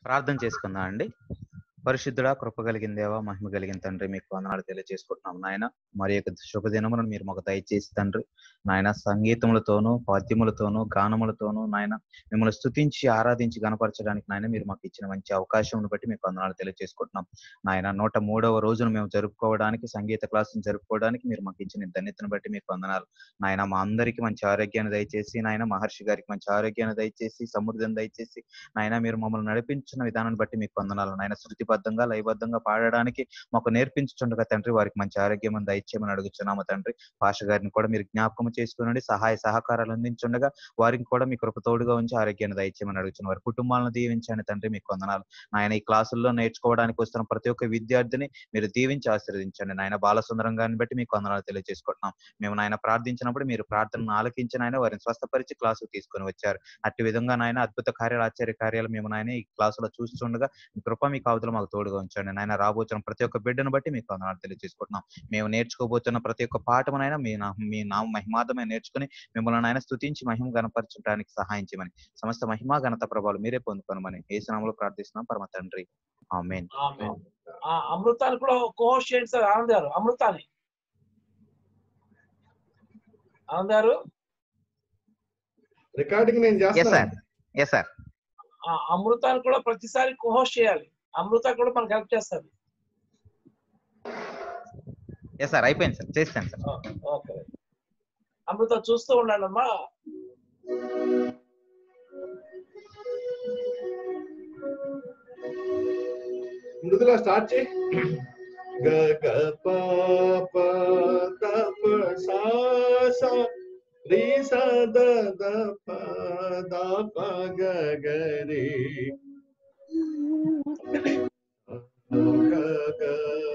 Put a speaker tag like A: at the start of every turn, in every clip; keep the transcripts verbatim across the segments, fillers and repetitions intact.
A: ప్రార్థన చేసుకుందాం అండి. పరిశుద్ధుడా, కృప కలిగిన దేవా, మహిమ కలిగిన తండ్రి, మీకు వందనాలు తెలియజేసుకుంటున్నాం నాయన. మరి యొక్క శుభదినమును మీరు మాకు దయచేసి తండ్రి నాయన, సంగీతములతోనూ పద్యములతోనూ గానములతోనూ నాయన మిమ్మల్ని స్తుతించి ఆరాధించి గణపరచడానికి నాయన మీరు మాకు ఇచ్చిన మంచి అవకాశం బట్టి మీకు వందనాలు తెలియజేసుకుంటున్నాం నాయన. నూట మూడవ రోజును మేము జరుపుకోవడానికి, సంగీత క్లాసును జరుపుకోవడానికి మీరు మాకు ఇచ్చిన ధన్యతను బట్టి మీకు వందనాలు నాయన. మా అందరికీ మంచి ఆరోగ్యాన్ని దయచేసి నాయన, మహర్షి గారికి మంచి ఆరోగ్యాన్ని దయచేసి, సమృద్ధిని దయచేసి నాయన, మీరు మమ్మల్ని నడిపించిన విధానాన్ని బట్టి మీకు వందనాలు నాయన. శృతిబద్ధంగా లయబద్ధంగా పాడడానికి మాకు నేర్పించుండగా తండ్రి, వారికి మంచి ఆరోగ్యం దయచేయమని అడుగుతున్నాము తండ్రి. పాష గారిని కూడా మీరు జ్ఞాపకం చేసుకునండి, సహాయ సహకారాలు అందించుండగా వారికి కూడా మీ కృప తోడుగా ఉంచి ఆరోగ్యాన్ని దయచేయమని అడుగుతున్నాం. వారి కుటుంబాలను దీవించండి తండ్రి, మీకు వందనాలు నాయన. ఈ క్లాసుల్లో నేర్చుకోవడానికి వస్తున్న ప్రతి ఒక్క విద్యార్థిని మీరు దీవించి ఆశీర్వదించండి నాయన. బాలసుందరం గారిని బట్టి మీకు వందనాలు తెలియజేసుకుంటున్నాం. మేము నాయన ప్రార్థించినప్పుడు మీరు ప్రార్థనను ఆలకించిన ఆయన వారిని స్వస్థపరిచి క్లాసు తీసుకొని వచ్చారు. అట్టి విధంగా నాయన అద్భుత కార్యాలు, ఆశ్చర్య కార్యాలు మేము నాయన ఈ క్లాసులో చూస్తుండగా మీ కృప మీ కావతులు మాకు తోడుగా ఉంచండి నాయన. రాబోతున్న ప్రతి ఒక్క బిడ్డను బట్టి మీకు వందనాలు తెలియజేసుకుంటున్నాం. మేము నేర్చుకోబోతున్న ప్రతి ఒక్క పాఠమునైనా మీ నా మీ నామ మహిమార్థమే నేర్చుకుని మిమ్మల్ని ఆయన స్తుతించి మహిమ గణపరచడానికి సహాయం చేయమని, సమస్త మహిమా ఘనత ప్రభావాలు మీరే పొందుకోనమని యేసు నామములో ప్రార్థిస్తున్నాం పరమ తండ్రి, ఆమేన్.
B: అమృతాన్ని కూడా కోహోస్ట్ చేయండి సార్. ఆనంద్ గారు అమృతాన్ని ఆనంద్ గారు
C: రికార్డింగ్ నేను చేస్తాను.
A: Yes sir.
B: అమృతాన్ని కూడా ప్రతిసారి కోహోస్ట్ చేయాలి. అమృత కూడా మనకు హెల్ప్ చేస్తుంది.
A: ఎస్ సార్, అయిపోయింది సార్, చేస్తాను సార్.
B: ఓకే, అమృత చూస్తూ ఉండండి అమ్మా.
C: మృదులా స్టార్ట్ చేయి. గ గ ప ప త ప సా సా రి స ద ద ప ద ప గ గ రి గ గ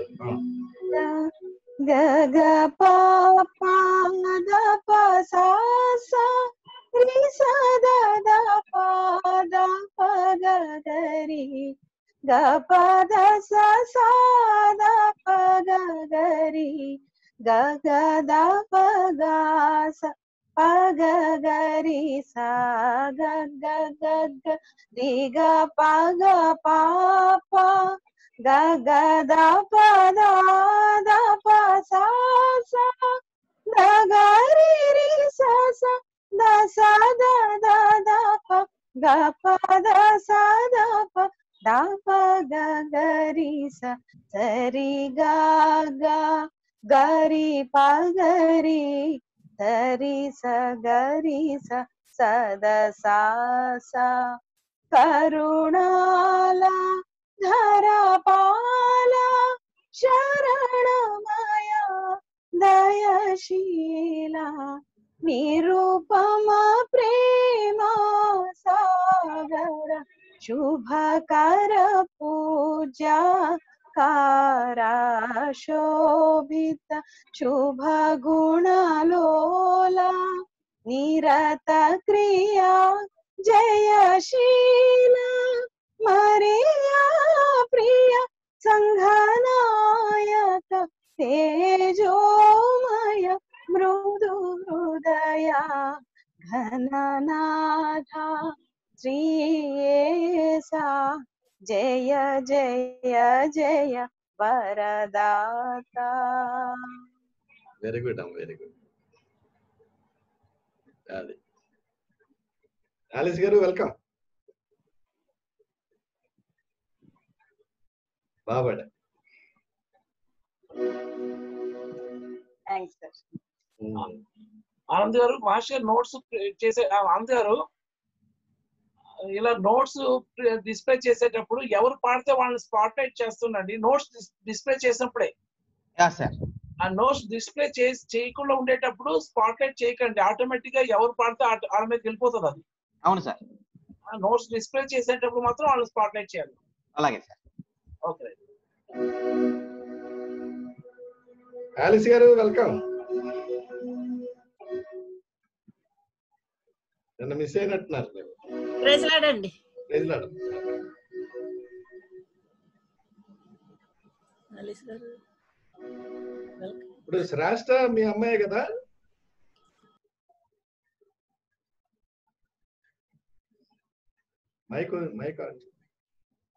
D: గ గ ప ప ద ప సా సా రి స ద ద ప ద ప గ గ రి గ ప ద స సా ద ప గ గ రి గ గ ద ప గ స ప గ గ రి సా గ గ గ గ రి గ ప గ ప ప గ గ ద ప ద ద ప సా సా ద గ రి రి స స ద స ద ద ద ప గ ప ద స ద ప ద ప గ గ రి స స రి గ గ గ రి ప గ రి స రి స గ రి స స ద సా సా కరుణాల ధరపాల శరణమయ దయశీల నిరూపమ ప్రేమ సాగర శుభకర పూజా కారా శోభిత శుభ గుణలోల నిరత క్రియా జయశీల మరియా ప్రియ సంఘనాయక తేజోమయ మృదు హృదయ ఘననాథ శ్రీయేసా జయ జయ జయ వరదాత.
C: వెరీ గుడ్ అమ్మ, వెరీ గుడ్. అది ఆలిస్ గారు వెల్కమ్. బాబాడ
D: థ్యాంక్స్ సార్.
B: ఆనంద్ గారు మాస్టర్ నోట్స్ చేసే ఆనంద్ గారు ఇలా నోట్స్ డిస్ప్లే చేసేటప్పుడు ఎవరు పాడితే వాళ్ళని స్పాట్ లైట్ చేస్తుండండి. నోట్స్ డిస్ప్లే చేసినప్పుడే ఆ నోట్స్ డిస్ప్లే చేసి చేయకుండా ఉండేటప్పుడు స్పాట్ లైట్ చేయకండి. ఆటోమేటిక్ గా ఎవరు పాడితే వాళ్ళ మీద వెళ్ళిపోతుంది అది.
A: అవును సార్.
B: ఆ నోట్స్ డిస్ప్లే చేసేటప్పుడు మాత్రం వాళ్ళని స్పాట్ లైట్ చేయాలి.
A: అలాగే సార్.
B: ఓకే,
C: ఆలిస్ గారు వెల్కమ్. నన్ను మిస్ అయినట్టున్నారు.
E: ప్రైజ్ లార్డ్ అండి.
C: Praise lord.
E: ఆలిస్ గారు వెల్కమ్.
C: ఇప్పుడు శ్రేష్ట మీ అమ్మాయి కదా? మైక్ మైక్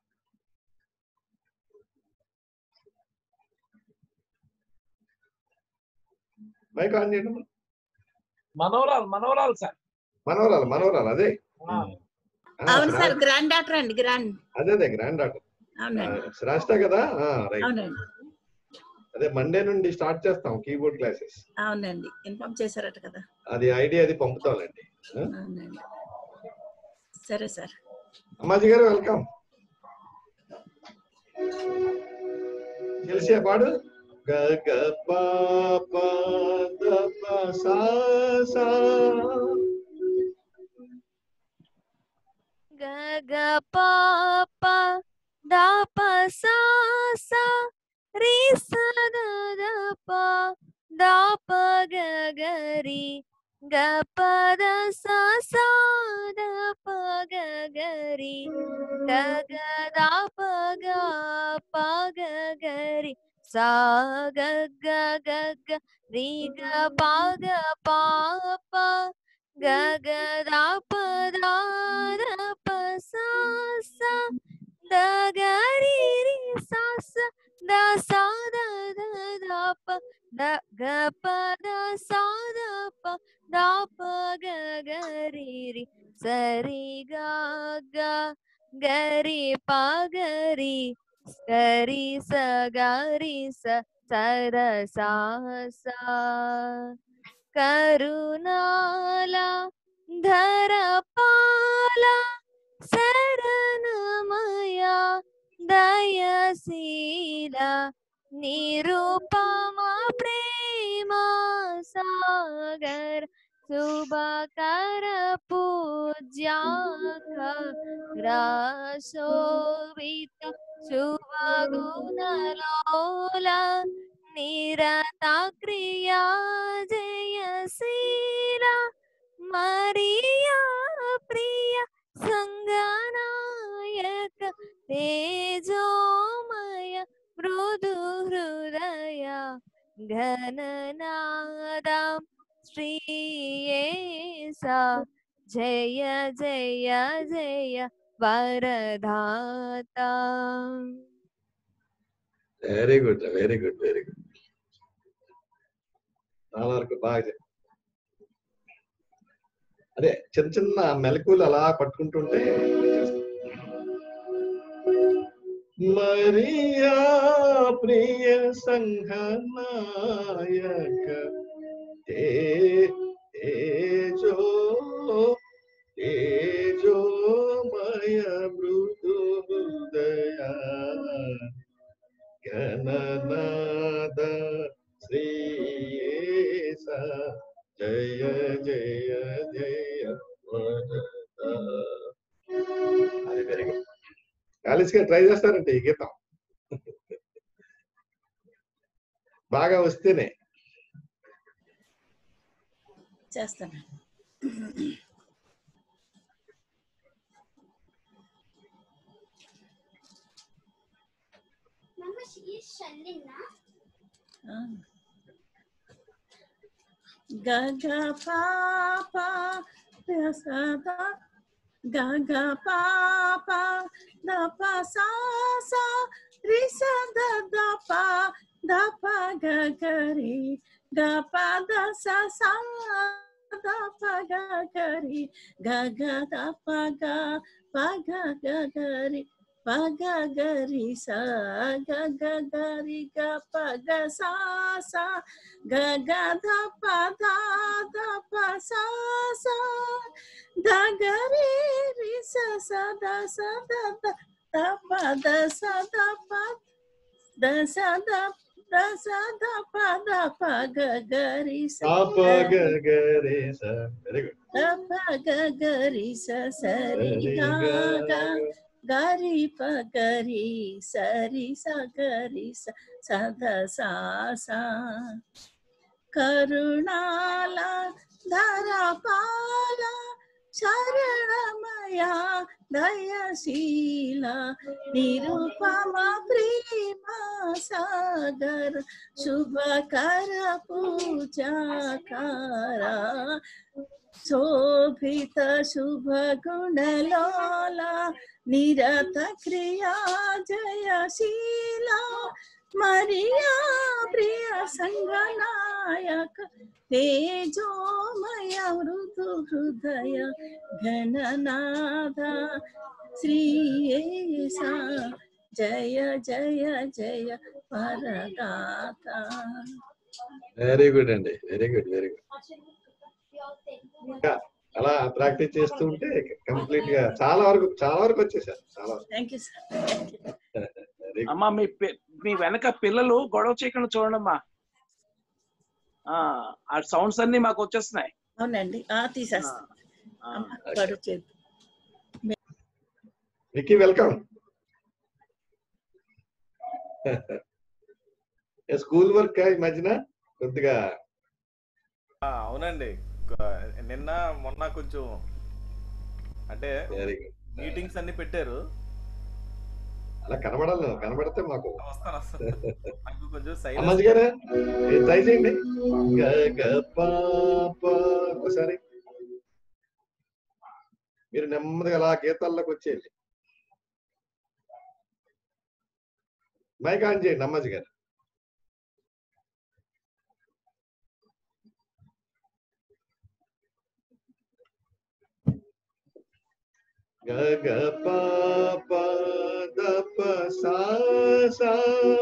C: మైక్ ఆన్ చేయండి.
B: మనోరాలు మనోరాలు సార్.
C: మనవరాలు మనవరాలు అదే
B: ఆ,
E: అవును సార్, గ్రాండ్ డాటర్ అండి, గ్రాండ్.
C: అదే అదే గ్రాండ్ డాటర్
E: అవునండి
C: శ్రేష్ట కదా. రైట్.
E: అవునండి
C: అదే మండే నుండి స్టార్ట్ చేస్తాం కీబోర్డ్ క్లాసెస్.
E: అవునండి ఇన్ఫార్మ్ చేశారట కదా.
C: అది ఐడియా అది పంపుతానండి.
E: అవునండి సరే సార్.
C: అమ్మాజీ గారు వెల్కమ్. తెలిసే పాడు గ గ ప ప ద ప సా సా
F: గ గ ప ప ద ప సా సా రి స ద ద ప ద ప గ గ రి గ ప ద స సా ద ప గ గ రి గ గ ద ప గ ప గ గ రి సా గ గ గ గ రి గ ప గ ప ప గ గ ద ప ద ద ప సా సా ద గ రి రి సా సా ద సా ద ద ద ప ద గ ప ద సా ద ప ద ప గ గ రి రి స రి గ గ గ రి ప గ రి స రి స గ రి స స ర సా సా కరుణాల ధర పాల శరణమయ దయశీల నిరుపమ ప్రేమ సాగర్ శుభకర పూజ్యాక రాశోభిత శుభగుణలోల నిరత క్రియా జయశీల మరియా ప్రియ సంగనాయక తేజోమయ మృదు హృదయ ఘననాద శ్రీయేస జయ జయ జయ వరదాత.
C: Very good very good very good. చాలా వరకు బాగా చెప్పారు. అదే చిన్న చిన్న మెలకులు అలా పట్టుకుంటుంటే మరియా ప్రియ సంఘనాయక తేజో తేజోమయ మృదు హృదయ గణనాద శ్రీయేస జయ జయ జయ వరద. అది వెరీ గుడ్. కాలేజ్ గా ట్రై చేస్తారంటే ఈ గీతం బాగా వస్తేనే.
E: చేస్తాను. గ గ ప ప ద స ద గ గ ప ప ద ప సా సా రి స ద ద ప ద ప గ గ రి గ ప ద స సా ద ప గ గ రి గ గ ద ప గ ప గ గ గ రి ప గ గ రి స గ గ గ రి గ ప గ సా సా గ గ ద ప ద ద ప సా సా ద గ రి రి స స ద స ద ద ద ప ద స ద ప ద స ద ద స ద ప ద ప గ గ రి స
C: పాప గ గ రే స. Very good.
E: ద ప గ గ రి స స రి గ గ గ రి ప గ రి స రి స గ రి స స ద సా సా కరుణాల ధర పాల శరణమయ దయశీల నిరుపమ ప్రేమ సాగర శుభకర పూజాకార శోభిత శుభ గుణలోల నిరత క్రియా జయశీలా మరియా ప్రియ సంగనాయక తేజోమయ మృదు హృదయ ఘననాథ శ్రీయేసా జయ జయ జయ పరదాత.
C: వెరీ గుడ్ అండి, వెరీ గుడ్, వెరీ గుడ్. అలా ప్రాక్టీస్ చేస్తూ ఉంటే కంప్లీట్ గా చాలా వరకు చాలా వరకు వచ్చేసారు. చాలా
E: థ్యాంక్ యూ సార్.
B: అమ్మా మీ మీ వెనక పిల్లలు గొడవ చేయకుండా చూడండి అమ్మా. ఆ సౌండ్స్ అన్ని మాకు వచ్చేస్తున్నాయి.
E: అవునండి, తీసేస్తాం. గొడవ చేయదు.
C: విక్కీ వెల్కమ్. స్కూల్ వర్క్ ఈ మధ్యన కొద్దిగా.
G: అవునండి, నిన్న మొన్న కొంచెం అంటే మీటింగ్స్ అన్ని పెట్టారు.
C: అలా కనబడాలి, కనబడితే మాకు
G: వస్తాను వస్తాను నాకు కొంచెం
C: అమ్మాజీ గారు ట్రై చేయండి. ఒకసారి మీరు నెమ్మదిగా అలా గీతాల్లోకి వచ్చేయండి. మైక్ ఆన్ చేయండి అమ్మాజీ గారు. గ గ ప ప ద ప సా సా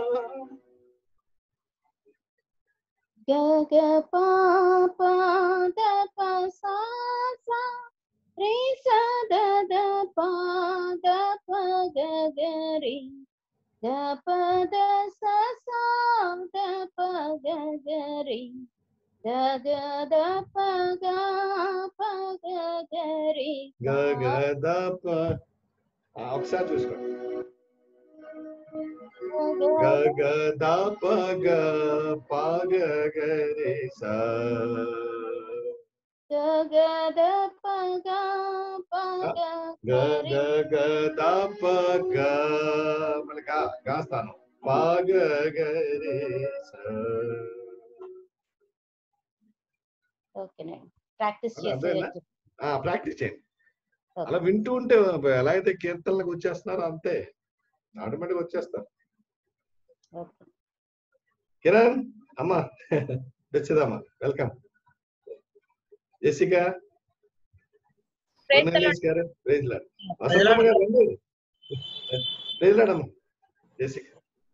D: గ గ ప ప ద ప సా సా రే సా ద ద ప ద ప గ గ రి ద ప ద సా సా ద ప గ గ రి ద గ ద ప గ ప గ గ రి
C: గ గ ద ప. ఒకసారి చూసుకోండి. గ గ ద ప గ ప గ గ రి సా
D: గ గ ద ప గ ప గ
C: గ గ గ ద ప గ మళ్ళీ గా గాస్తాను ప గ గ రి సా.
D: ఓకేనండి, ప్రాక్టీస్
C: అదేనా?
D: చేసేయండి.
C: ప్రాక్టీస్ చేయండి. అలా వింటూ ఉంటే ఎలా అయితే కీర్తనలకు వచ్చేస్తున్నారో అంతే ఆటోమేటిక్ వచ్చేస్తారు. కిరణ్ అమ్మా తెచ్చిదమ్మా, వెల్కమ్. జెసికా గారు ప్రైజ్ లార్డ్. వసంతమ్మ గారు రండి, ప్రైజ్ లార్డ్ అమ్మా. జెసికా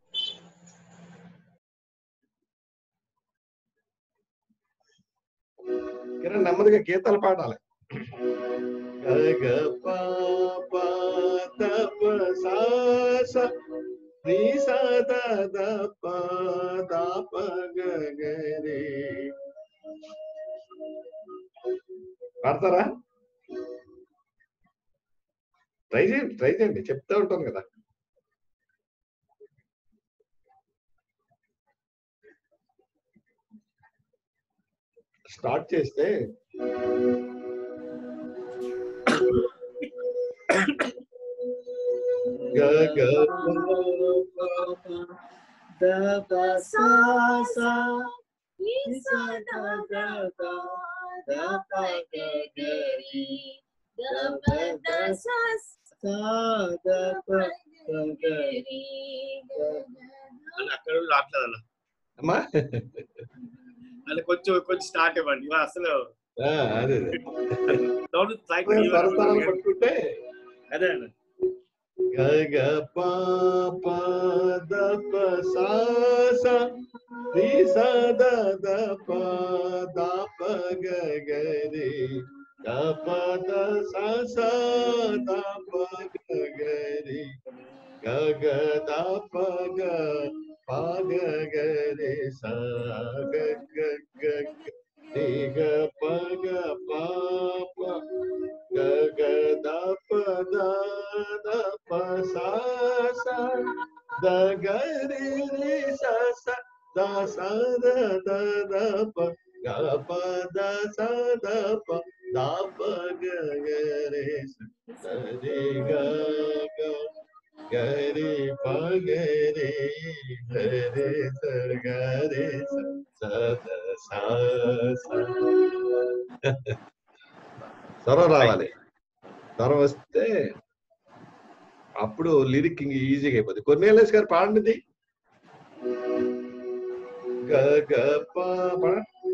C: కిరణ్ నెమ్మదిగా గీతాలు పాడాలి. గ గ ప ప ద ప సా సా రి సా ద ద ప ద ప గ గ రి. పాడతారా? ట్రై చేయండి, ట్రై చేయండి, చెప్తా ఉంటాను కదా. స్టార్ట్ చేస్తే గ గ
E: ద ప సా సా రి సా ద ద ప ద ప గ గ రి ద ప ద సా సా ద ప గ గ రి.
H: అక్కడ రావట్లేదు
C: అమ్మా,
H: అది కొంచెం కొంచెం స్టార్ట్ ఇవ్వండి అసలు.
C: అదే పట్టుకుంటే
H: అదే అండి.
C: గ గ ప ప ద ప సా సా రి సా ద ద ప ద ప గ గ రి ద ప ద సా సా ద ప గ గ రి గ గ ద ప గ ప గ గ రి సా గ గ గ రి గ ప గ ప ప గ గ ద ప ద ద ప సా సా ద గ రి రి సా సా ద సా ద ద ద ప గ ప ద సా ద ప ద ప గ గ రి సా రి గ గ గ రి ప గ రి గ రి స గ రి స ద సా సా. స్వరం రావాలి, స్వరం వస్తే అప్పుడు లిరిక్ ఇంక ఈజీగా అయిపోతుంది. కొర్నేలియస్ గారు పాడండి. గ గ ప ప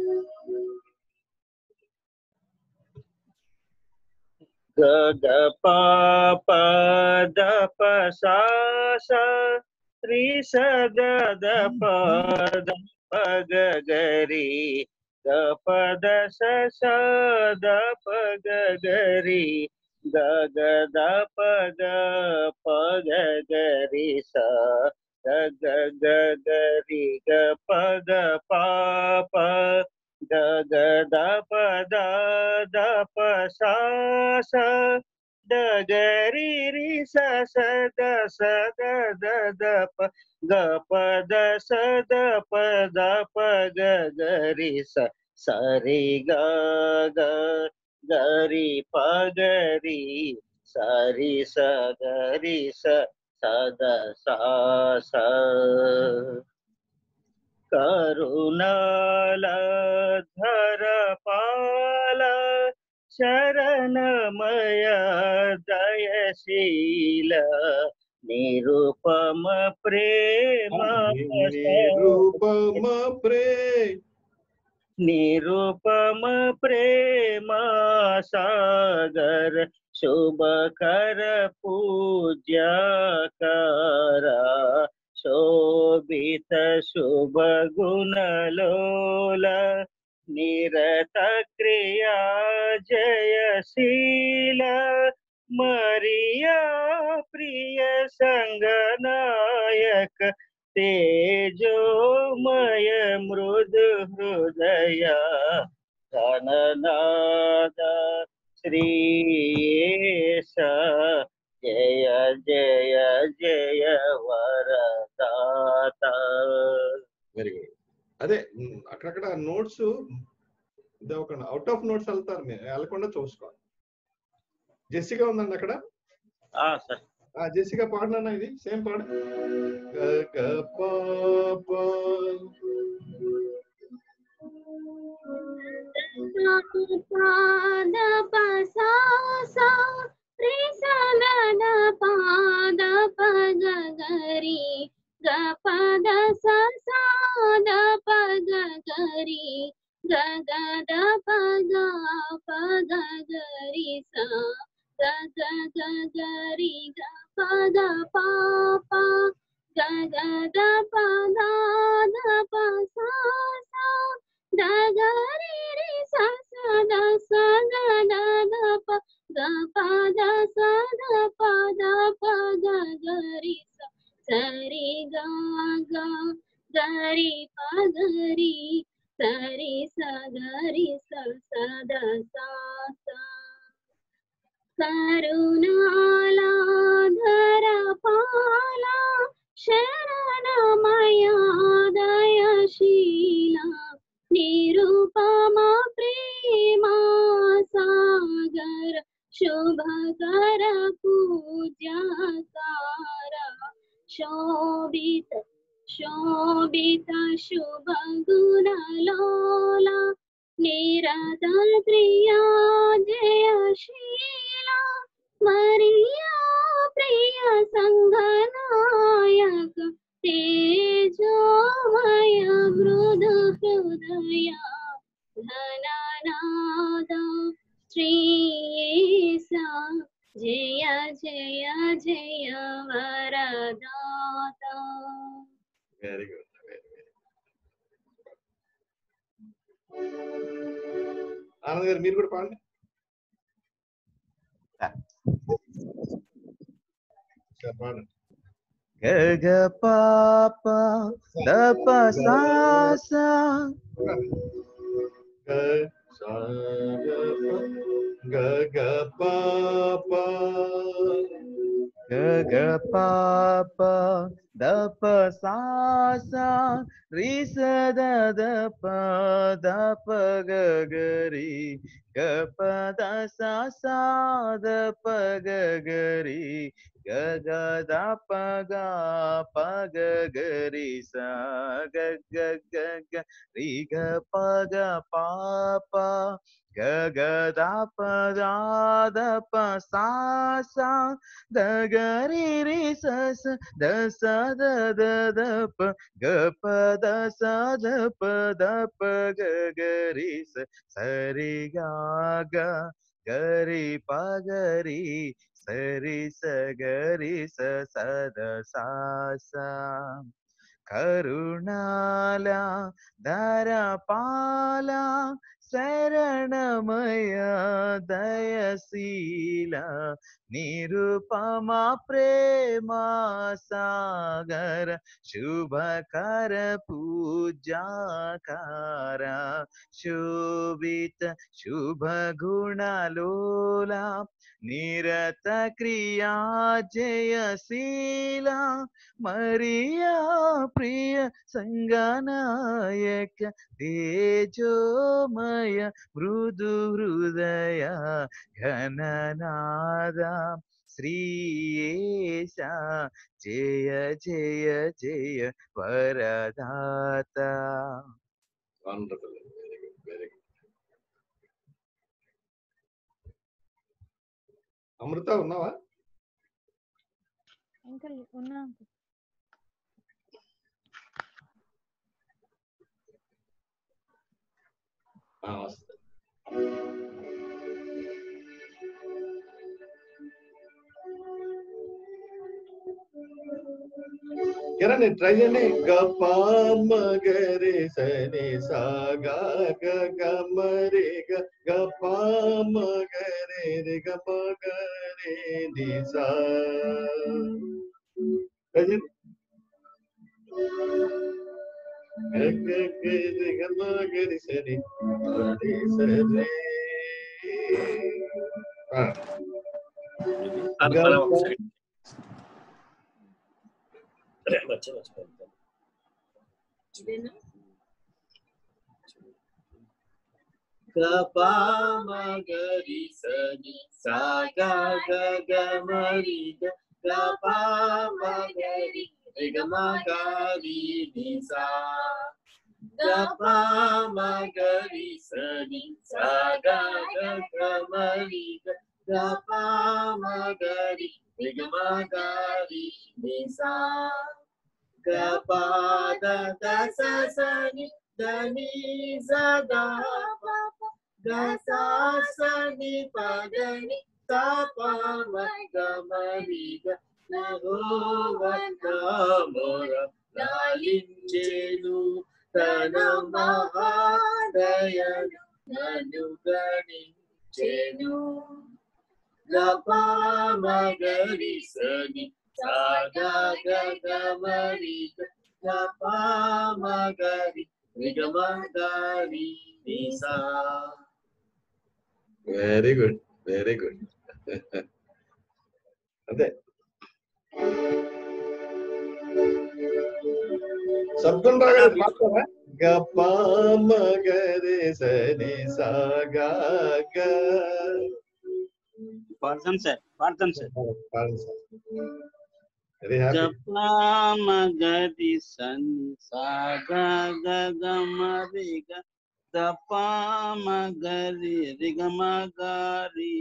I: గ గ ప ప ద ప సా సా రి స ద ద ప ద ప గ గ రి గ ప ద స స ద ప గ గ రి గ గ ద ప గ ప గ గ రి స గ గ గ గ రి గ ప గ ప ప గ గ ద ప ద ద ప సా సా ద గ రి రి స స ద స ద ద ద ప గ ప ద స ద ప ద ప గ గ రి స స రి గ గ గ రి ప గ రి స రి స గ రి స స ద సా స కరుణాల ధర పాల శరణమయ దయశీల నిరుపమ ప్రేమ
C: నిరుపమ ప్రే
I: నిరుపమ ప్రేమ సాగర శుభకర పూజ్యకర శోభిత శుభ గుణలోల నిరత క్రియా జయశీల మరియా ప్రియ సంగనాయక తేజోమయ మృదు హృదయ ఘననాద శ్రీయేశ జయ జయ జయ వరదాత.
C: Very good. అదే అక్కడక్కడ నోట్స్ ఇదవకుండా అవుట్ ఆఫ్ నోట్స్ వెళ్తారు, మీరు వెళ్ళకుండా చూసుకోవాలి. జెస్సిగా ఉందండి అక్కడ.
I: సార్
C: జెస్సిగా పాడినా ఇది సేమ్ పాడు. గ గ ప ప
J: పాద పసా సా రి స ద ద పాద ప గ గ రి గ ప ద స సా ద ప గ గ రి గ గ ద ప గ ప గ గ రి స గ గ గ గ రి గ ప ద ప ప గ గ ద ప ద ద ప సా సా ద గ రి రి స స ద స ద ద ద ప గ ప ద స ద ప ద ప గ గ రి స స రి గ గ గ రి ప గ రి స రి స గ రి స స ద సా సా కరుణాలా ధర పాల శరణమయ దయశీల నిరుపమ ప్రేమ సాగర శుభకర పూజ్యకార శోభిత శోభిత శుభ గుణలోల నిరత క్రియా జయశీల మరియా ప్రియ సంగనాయక తేజోమయ మృదు హృదయ ఘననాద శ్రీయేశ జయ జయ జయ వరదాత.
C: Very good. ఆనంద్ గారు మీరు కూడా పాడండి. పాడండి.
A: గ గ ప ప ద ప సా సా
C: గ గ ప ప
A: గ గ ప ప ద ప సా సా రి స ద ద ప ద ప గ గ రి గ ప ద సా సా ద ప గ గ రి గ గ ద ప గ ప గ గ రి స గ గ గ గ రి గ ప గ ప ప గ గ ద ప ద ద ప సా సా ద గ రి రి స స ద స ద ద ద ప గ ప ద స ద ప ద ప గ గ రి స స రి గ గ గ రి ప గ రి స రి స గ రి స స ద సా సా కరుణాల ధరపాల శరణమయ దయశీల నిరుపమా ప్రేమా సాగర శుభకర పూజాకార శోభిత శుభ గుణలోల నిరత క్రియా జయశీల మరియా ప్రియ సంగనాయక తేజోమయ మృదు హృదయ ఘననాద శ్రీయేశ జయ జయ జయ వరదాత.
C: Wonderful, very good, very good. Amrutha ఉన్నావా?
D: ఇంకా ఉన్నా.
C: కిరణ్ ట్రై చేయండి. గ ప మ గ రి స ని సా గ గ గ మ రి గ గ ప మ గ రి రి గ మ గ రి ని సా. ట్రై చేయండి. గ గ గ రి గ మ గ రి స ని రి స రి. గ
H: గ ప మ గ రి స ని సా గ గ గ మ రి గ గ ప మ గ రి రి గ మ గ రి ని సా గ ప మ గ రి స ని సా గ గ గ మ రి గ గ ప మ గ రి రి గ మ గ రి ని సా గ ప ద ద స స ని ద ని స ద ప గ సా స ని ప ద ని సా ప మ గ మ రి గ యెహోవా నామమున లాలించెను తన మహాదయను నన్ను గణించెను. గ ప మ గ రి స ని సా గ గ గ మ రి గ గ ప మ గ రి రి గ మ గ రి ని సా.
C: Very good, very good. అదే శబ్దం రాగా మాట్లాడరా. గ ప మ గ రి స ని సా గ గ.
I: పాడతాను సార్, పాడతాను సార్.
C: వెరీ
I: గ
C: హ్యాపీ.
I: ప మ గ రి స ని సా గ గ గ మ రి గ గ ప మ గ రి రి గ మ గ రి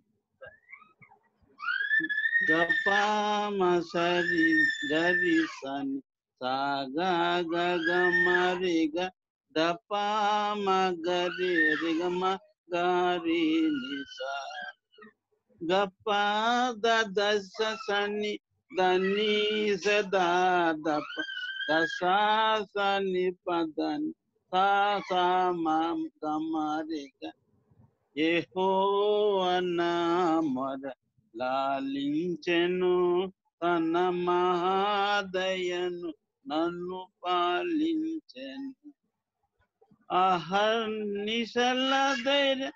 I: గ ప మ స రి గ రి స ని సా గ గ గ మ రి గ ద ప మ గ రి రి గ మ గ రి ని సా గ ప ద ద స స ని ద ని స ద ద ప ద సా స ని ప ద ని సా సా మ గ మ రి గ యెహోవా నామమున లాలించెను తన మహాదయను నన్ను పాలించెను. అహర్నిశల ధైర్య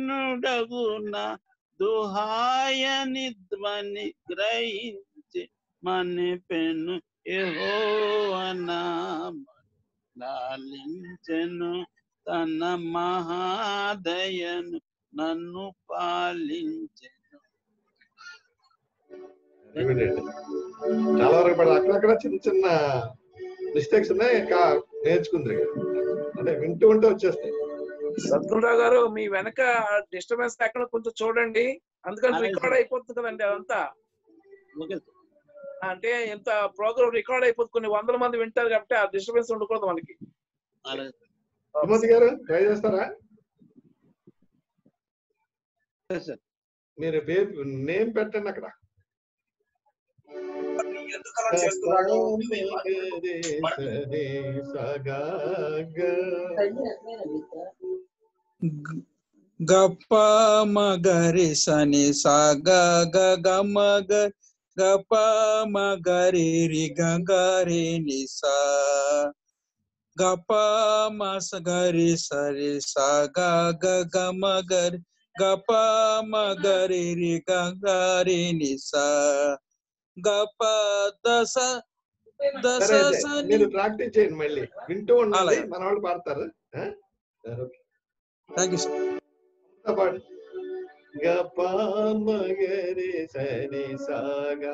I: విహీనుడగున దుహాయని ధ్వని గ్రహించి
K: మని పెను యెహోవా లాలించెను తన మహాదయను నన్ను పాలించెను.
C: చాలా వరకు పడ అక్కడక్కడ చిన్న చిన్న మిస్టేక్స్ ఉన్నాయి, ఇంకా నేర్చుకుంది అంటే వింటూ ఉంటే వచ్చేస్తాయి.
B: సద్గుణరావు గారు మీ వెనక డిస్టర్బెన్స్ ఎక్కడ కొంచెం చూడండి, అందుకని రికార్డ్ అయిపోతుంది కదండి అదంతా. అంటే ఇంత ప్రోగ్రామ్ రికార్డ్ అయిపోతుంది, కొన్ని వందల మంది వింటారు కాబట్టి ఆ డిస్టర్బెన్స్ ఉండకూడదు మనకి.
C: తిమోతి గారు ట్రై చేస్తారా? మీరు పేరు నేమ్ పెట్టండి అక్కడ.
L: గప్ప మగరి సని సాగ గ మగ గప మగరి రి గరి నిసా గప మస గరి సరి సాగ గ మగరి గప మగరి రి గరి నిసా గప దశ దశ సని.
C: మీరు ప్రాక్టీస్ చేయండి, మళ్ళీ వింటూ ఉండాలి, మన వాళ్ళు పాడతారు.
L: Thank you sir.
C: గప మగరి సని సాగా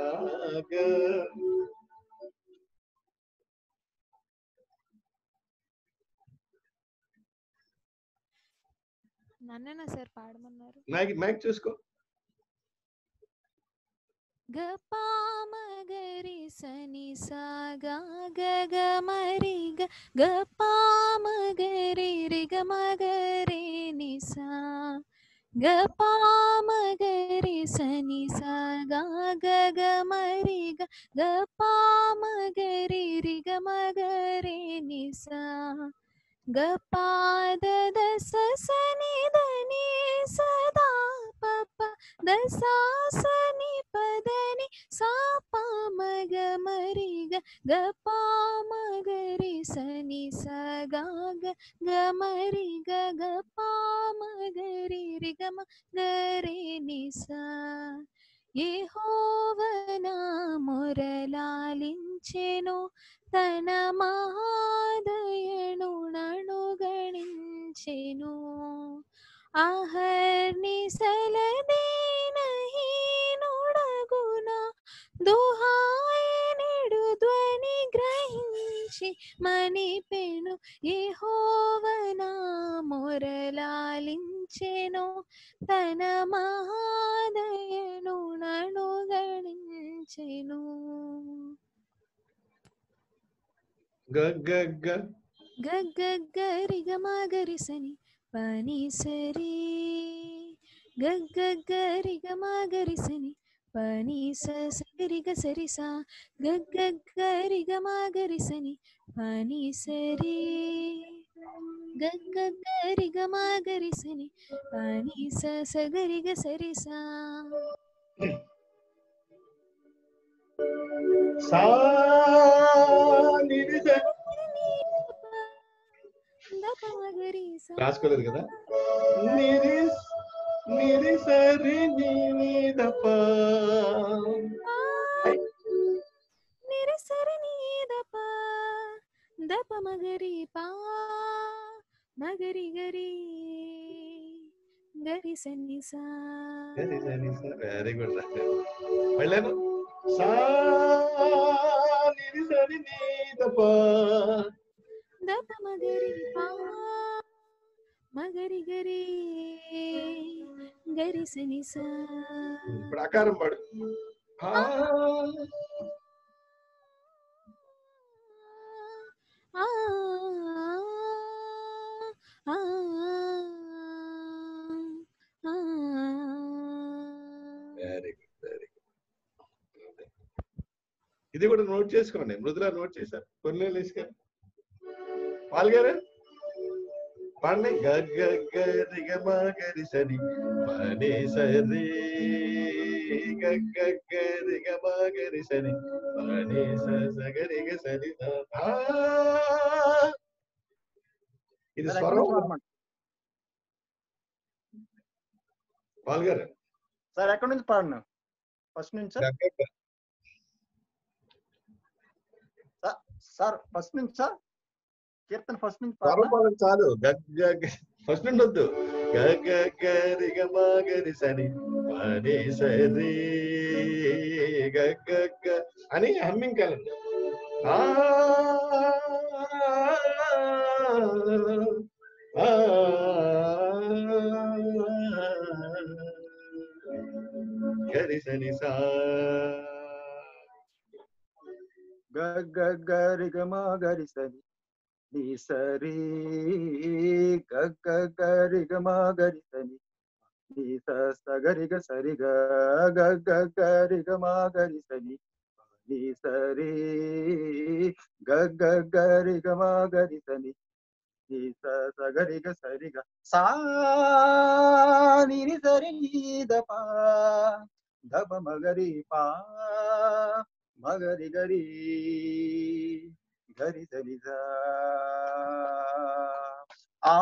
F: నన్నేనా సార్ పాడమన్నారు?
C: మైక్ మైక్ చూసుకో.
F: గప మగరి సని సాగా గ మరి గ గప మగరి రి గ మగరి నిసా గప మగరి సని సాగా గ మరి గ గప మగరి రి గ మగరి నిసా గప దశ సని దని సదా పప దశా సని పదని సాప మగ మరి గ గప మగరి సని సగా గ మరి గ గప మగరి రి గ మగరి నిసా యెహోవా మొరలాలించెను తన మహాదయను ననుగణించెను అహర్నిశలదీనహీనుడగున దుహాయనుడు ధ్వని గ్రహించి మనిపెను యెహోవా మొరలాలించెను తన మహాదయను ననుగణించెను. గగ్గరి గమగరి సని పని సరి గగ్గరి గమగరి సని పని సరి గ సరి సా గగ్గరి గమగరి సని పని సరి గగ్గరి గమగరి సని పని సగరి గ సరి సా
C: రాసుకోలేదు కదా. నిరి నిరి సరి నీదప
F: నిరి సరి నీదప దప మగరి పా మగరి గరి గరి సని సా.
C: Very good. మళ్ళీ సా నిరి సరి నీదప
F: దప మగరి పా మగరి గరి గరి సని సా.
C: ఇప్పుడు ఆకారం పాడు. Very good very good. ఇది కూడా నోట్ చేసుకోండి, మృదులా నోట్ చేశారు. కొన్ని తీసుకెళ్ళి పాల్గారు పాడండి. గరి గరి సరి పని సరి గరి గరి సరి పని సగరి గ సరి. ఇది స్వరం. పాల్గారు
M: సార్ ఎక్కడి నుంచి పాడినా? ఫస్ట్ నుంచి సార్. సార్ ఫస్ట్ నుంచి సార్ కీర్తన ఫస్ట్ నుంచి
C: స్వరం పాడండి చాలు. గగ్గ ఫస్ట్ నుండి వద్దు. గగ గరి గమ గరి సని పని సరి గగ్గ అని హమ్మింగ్ కలండి. ఆ గరి సని సా
M: గగ్గ గరి గమ గరి సని నీ సరి గగ్గ గరి గమ గరి సని నీ సగరి గ సరి గగ్గ గరి గమ గరి సని నీ సరి గగ్గ గరి గమ గరి సని నీ సగరి గ సరి గ సా ని సరి దప దప మగరి పా మగరి గరి గరి సరి సా ఆ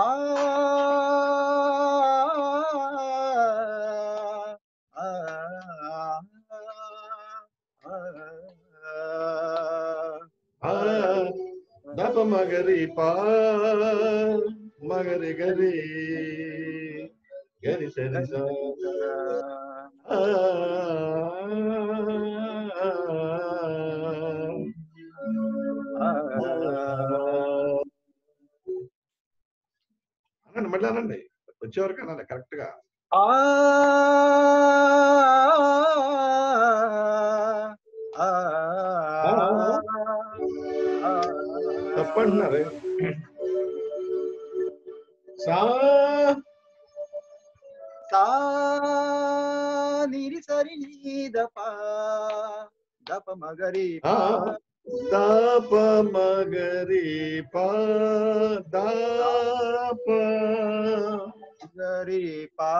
C: దప మగరి పా మగరి గరి గరి సరి సా అనండి, మళ్ళీ అనండి, వచ్చేవరకు అనండి కరెక్ట్ గా. తప్పంటున్నారు. సా
M: సా నిరి సరి దప దప మగరి పా
C: దాప మగరి పా దాప
M: గరి పా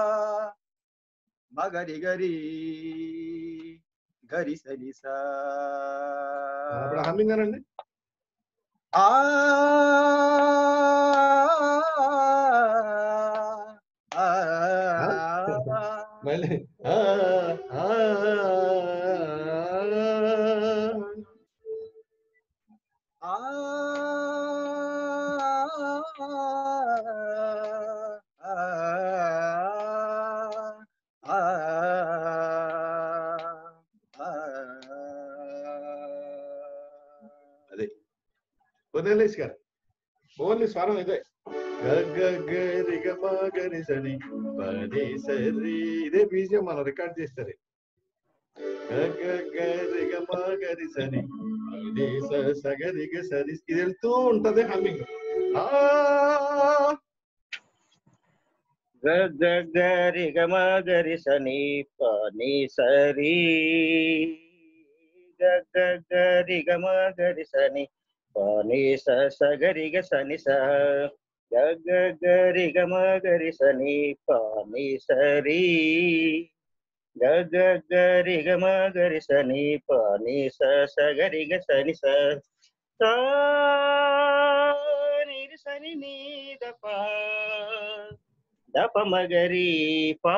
M: మగరి గరి గరి సరి సా
C: హమ్మింగ్ అనండి.
M: ఆ
C: మళ్ళీ అదే కొనేలేసి గారు ఓన్లీ స్వరం ఇదే. గరి గమ గరి సని పని సరి ఇదే బీజియం మనం రికార్డ్ చేస్తారు. గరి గమ గరి సని సగరి సరి ఇది వెళ్తూ ఉంటది హమ్మింగ్.
I: గరి గమ గరి సని పని సరి గరి గమ గరి సని పని సగరి గ సని స గరి గమ గరి సని పని సరి గరి గమ గరి సని పని సగరి గ సని స నిరి సని నీ దప దప మగరి పా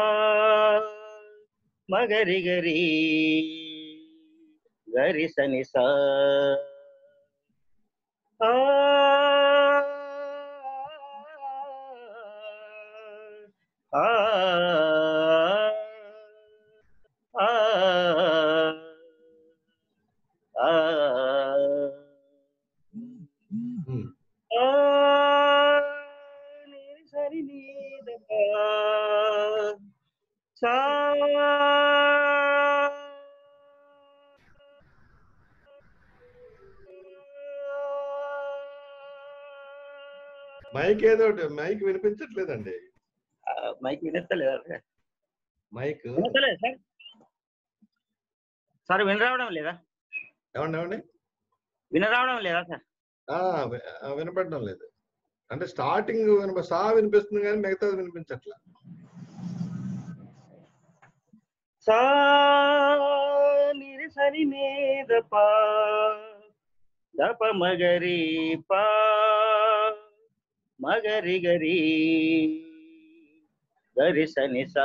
I: మగరి గరి గరి సని సా ఆ ఆ ఆ సరి నీ దప సా
C: మైక్ ఏదో మైక్ వినిపించట్లేదండి.
I: మైక్ వినస్తలేదా?
C: మైక్
I: వినస్తలేదు సార్. సార్ వినరావడం లేదా?
C: ఏమండి ఏమండి
I: వినరావడం లేదా సార్?
C: వినపడడం లేదు. అంటే స్టార్టింగ్ వినప సా వినిపిస్తుంది కానీ మిగతాది వినిపించట్లా.
I: సా నిరి సరి నే దప దప మగరి పా మగరి గరి గరి సని సా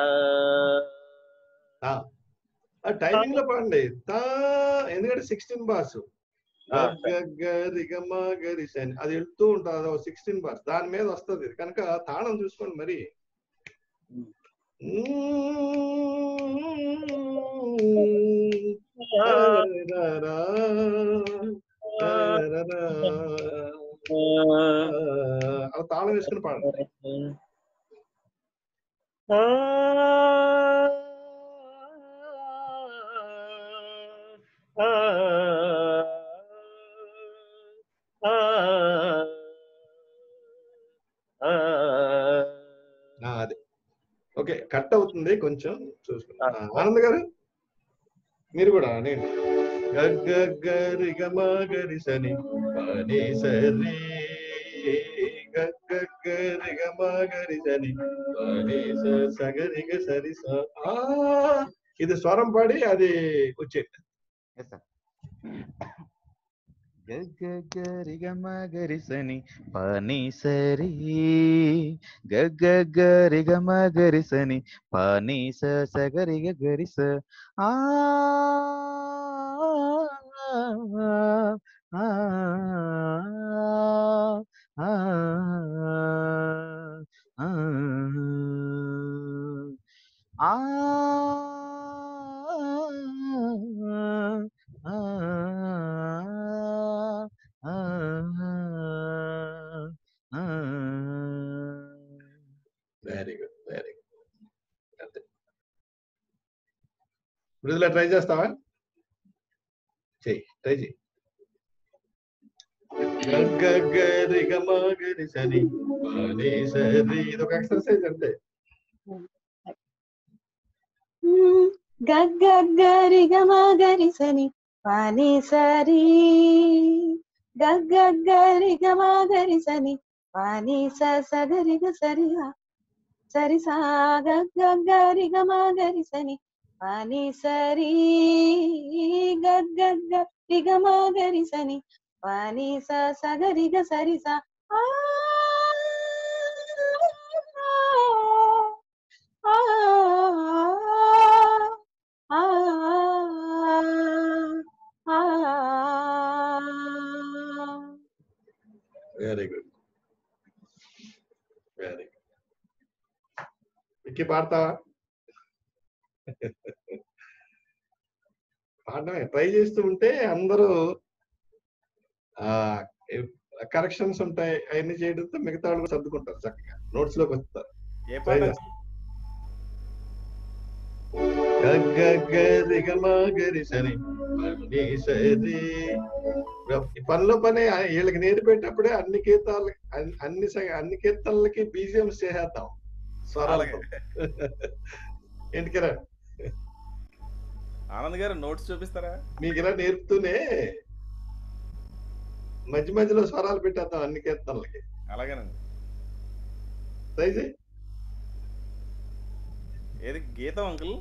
C: టైమింగ్ లో పడండి తా, ఎందుకంటే సిక్స్టీన్ బాస్ రిగమ గరిస అని అది వెళ్తూ ఉంటుంది. అది సిక్స్టీన్ బార్స్ దాని మీద వస్తుంది కనుక తాళం చూసుకోండి మరి. అలా తాళం వేసుకుని పాడండి. అదే ఓకే కట్ అవుతుంది కొంచెం చూసుకుంటా. ఆనంద్ గారు మీరు కూడా నేను గరి గమ గరి సని పని సరి గరి గమ గరి సని పని సగరి సరి స. ఇది స్వరం పాడి అది వచ్చేది.
A: గరి గమ గరి సని పని సరి గరి గమ గరి సని పని స సగరి గరి స. ఆ
C: వెరీ గుడ్ వెరీ గుడ్. అంతే మృదుల ట్రై చేస్తావా? చెయ్యి ట్రై చెయ్యి. గరి గమ గరి సని పని సరి ఇది ఒక ఎక్సర్సైజ్ అంతే.
D: గరి గమ గరి సని పని సరి గరి గమ గరి సని పని స సగరి సరి సరి సా గరి గమ గరి సని పని సరి గరి గమ గరి సని పని స సగరి సరి సా.
C: Very good very good. ఇంకే పాడతావా? పాడమే ట్రై చేస్తూ ఉంటే అందరూ ఆ కరెక్షన్స్ ఉంటాయి అవన్నీ చేయడంతో మిగతా వాళ్ళు సర్దుకుంటారు, చక్కగా నోట్స్ లోకి వస్తారు. ట్రై చేస్తారు. గరి గమ గరి సరి పని సరి. పనిలో పని వీళ్ళకి నేర్పేటప్పుడే అన్ని కీర్తాలు అన్ని అన్ని కీర్తనలకి బీజిఎంస్ చేసేద్దాం స్వరాలతో. ఏంటికరా
G: ఆనంద్ గారు నోట్స్ చూపిస్తారా?
C: మీకు ఇలా నేర్పుతూనే మధ్య మధ్యలో స్వరాలు పెట్టేద్దాం అన్ని కీర్తనలకి.
G: అలాగేనండి.
C: ట్రై చేయి.
G: ఏది గీతం అంకుల్?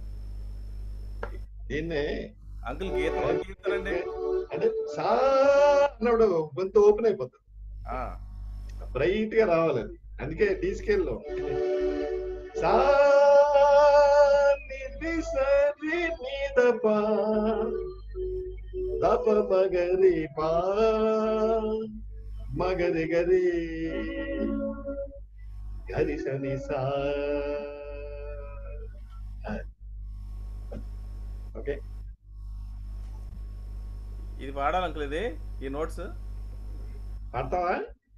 C: దీన్నే
G: అంకుల్ గీతం గీతాలండి
C: అంటే సా అన్నప్పుడు గొంతు ఓపెన్ అయిపోతుంది, బ్రైట్ గా రావాలి. అది అందుకే డి స్కేల్ లో సా ని సరి ని దప దప మగరి పా మగరి గరి గరి సని సా. ఓకే
G: ఇది పాడాలి అంకుల్. ఇది ఈ నోట్స్
C: పాడతావా?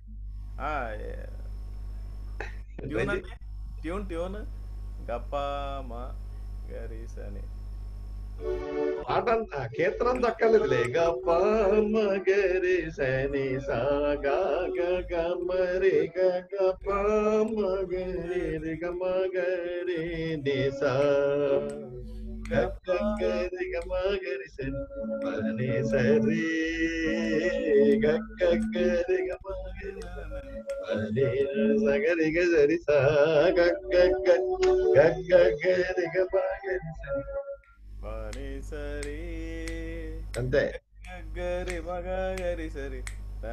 G: ట్యూన్ అంటే ట్యూన్ ట్యూన్ గప్ప మా గరీస్ అని
C: పాట కీర్తనం దక్కలేదులే. గప్ప మగరి సని సా గ మరి గప్ప మగరి గ మగరి ని సా గరి గ మగరి సని పని సరి గరి గ మగరి పని సగరి గ సరి సా గరి గ మగరి సని
G: పని సరి
C: అంతే.
G: గరి మగ గరి సరి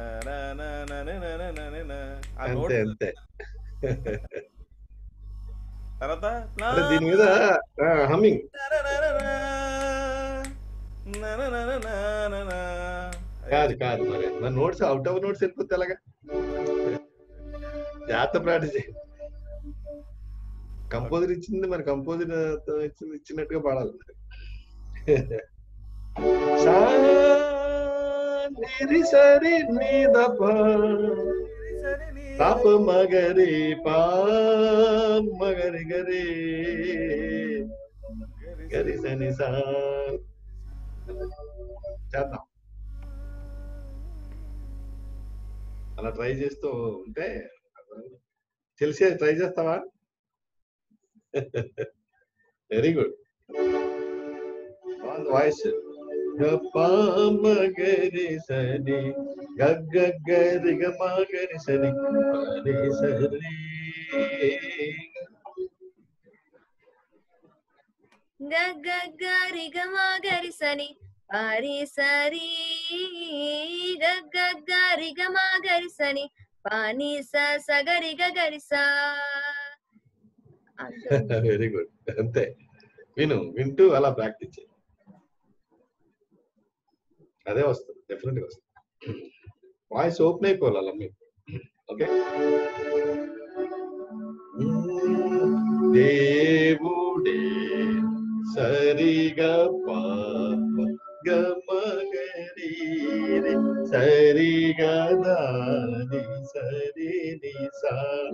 C: అంతే అంతే.
G: తర్వాత
C: దీని మీద హమ్మింగ్ కాదు కాదు మరి మరి నోట్స్ అవుట్ ఆఫ్ నోట్స్ వెళ్ళిపోతే ఎలాగా జాగ్రత్త ప్రాక్టీస్ చేయండి. కంపోజర్ ఇచ్చింది మరి కంపోజర్ ఇచ్చింది ఇచ్చినట్టుగా పాడాలి. సరి సరి నీ దప తప మగరి పా మగరి గరి గరి సని సా చేద్దాం. అలా ట్రై చేస్తూ ఉంటే తెలిసే ట్రై చేస్తావా? Very good. ఆన్ వాయిస్ గరి సని గరి గరి సని సరి
F: గరి గరి సని పారి సరి గరి గరి సని పాని సగరి గరి సా.
C: Very good. అంతే, విను వింటూ అలా ప్రాక్టీస్ చేయి, అదే వస్తుంది, డెఫినెట్ గా వస్తుంది. వాయిస్ ఓపెన్ అయిపోవాలి అలా మీకు. ఓకే. దేవుడే సరిగా పాప గమగరి సరిగా దాని సరి నిసా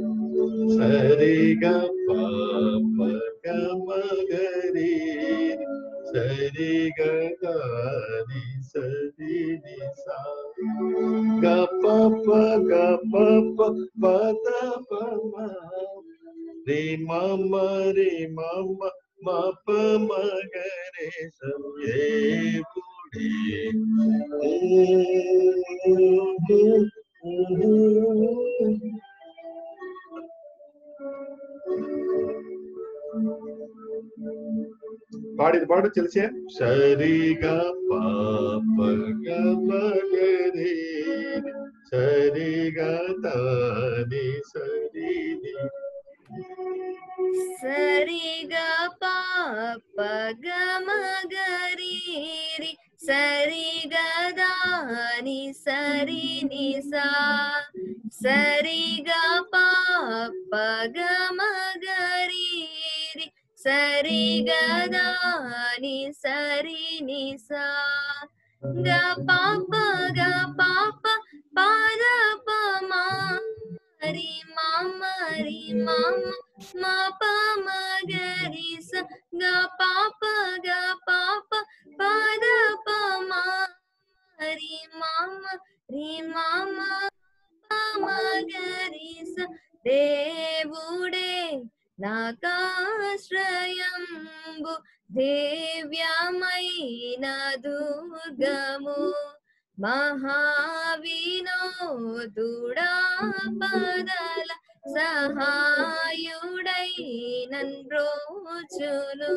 C: సరిగా పాప గమగరి సరిగా దాని సరి నిసా గ పప గ పప పద పమ రే మమ రే మమ మప మగరే దేవుడే. పాడిది పాడు తెలిసే. సరిగా పాప గమగరే సరిగా తాని సరి
F: సరిగా పాప గమగరి సరిగా దాని సరి నిసా సరిగా పాప గమగరి సరిగా దాని సరి నిసా గ పాప గ పాప పాద పమా రి మమ రి మమ మా ప మగరి స గ పాప గ పాప పాద పమా రి మమ రి మమ ప మగరి స. దేవుడే నాకాశ్రయంబు దేవ్యమైన దుర్గము మహావినోదుడా పదల సహాయుడై నన్రోచును.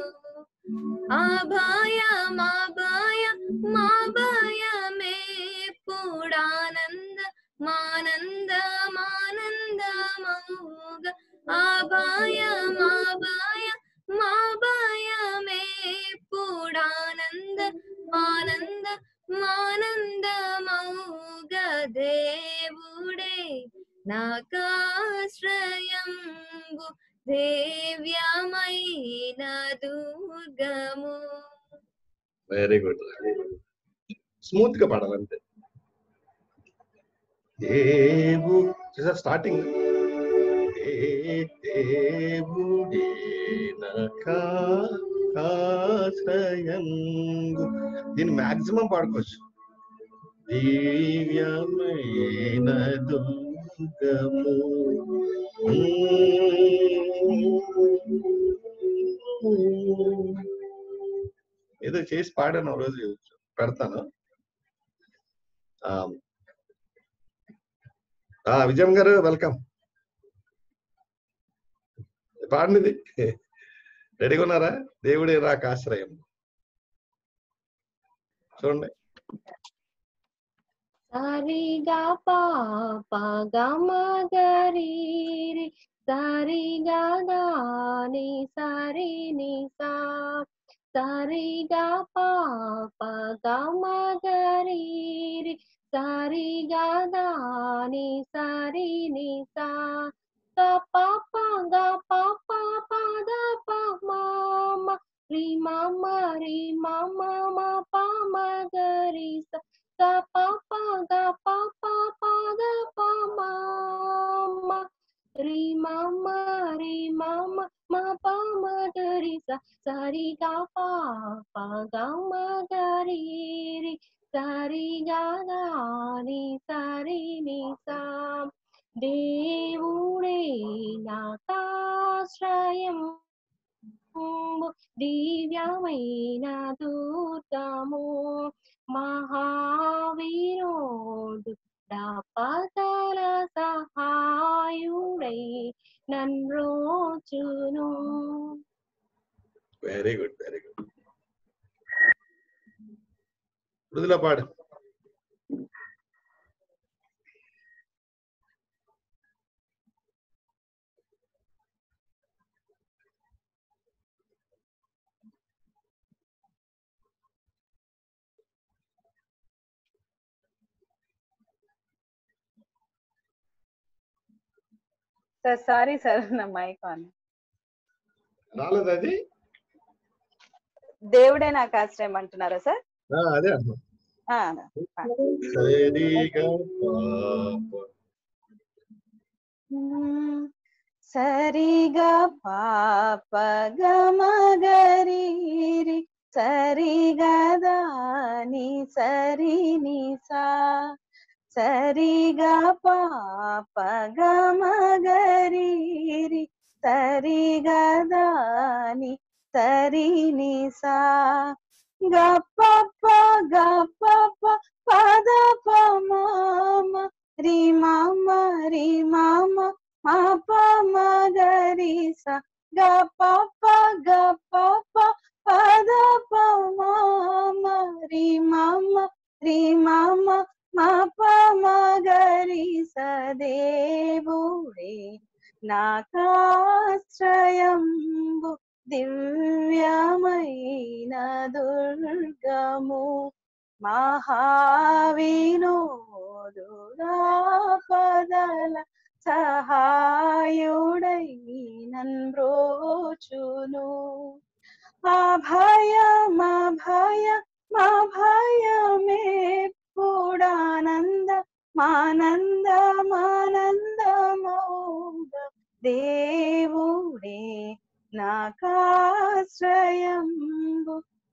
F: అభయ మాభయ మాభయమే పుడానంద మానంద మానంద మౌగ అభయ మాభయ మాభయమే పుడానంద మానంద మానంద మౌగ దేవుడే నాకాశ్రయంబు దేవ్యమైన దుర్గము.
C: Very good. స్మూత్ గా పాడాలంటే. దేవు స్టార్టింగ్ దేవుడే నాకాశ్రయంబు, దీన్ని మాక్సిమం పాడుకోవచ్చు. దివ్యమైన దుర్గము ఏదో చేసి పాడాను రోజు, పెడతాను. విజయం గారు వెల్కమ్. పాడినది రెడీగా ఉన్నారా? దేవుడే నాకు ఆశ్రయం. చూడండి.
J: సరిగా పాప గమగరి సరిగా దాని సరి నిసా సరి గా పా ప గ మ గ రి రి సరి గా దా ని సరి ని సా గ ప ప గ ప ప ప ద ప మ మ రి మ మ రి మ మ మ ప మ గ రి స గ ప ప గ ప ప ప ద ప మ మ రి మ మ రి మ మ మ ప మ గ రి స సరి గా ప ప గ మ గ రి రి సరి గా దా ని సరి ని సా దేవుడే నాకాశ్రయం దివ్యమైన దుర్గము మహావీరుడు పదల సహాయుడై నన్రోచును.
C: Very good very good. Mrudula పాడు.
D: సార్ సారీ సార్ నా మైక్ ఆన్
C: రాలేదు. అది
D: దేవుడే నాకు ఆశ్రయం అంటున్నారా సార్?
C: అదే అర్థం.
D: సరిగా పాప గమగరి సరిగా దాని సరి ని సా సరిగా పాప గమగరి సరిగా దాని సరి ని సా గప్ప గప్ప పద ప మామ రి మామ రి మామ మా ప మ గ రి స గప్ప గప్ప పద ప మామ రి మామ రి మామ మా ప మ గ రి స దేవుడే నాకాశ్రయంబు దివ్యమైన దుర్గము మహావినోదుడా పదల సహాయుడై నన్రోచును. అభయం అభయం అభయమెప్పుడానంద మానంద మానందమోగ దేవుడే నాకాశ్రయంబు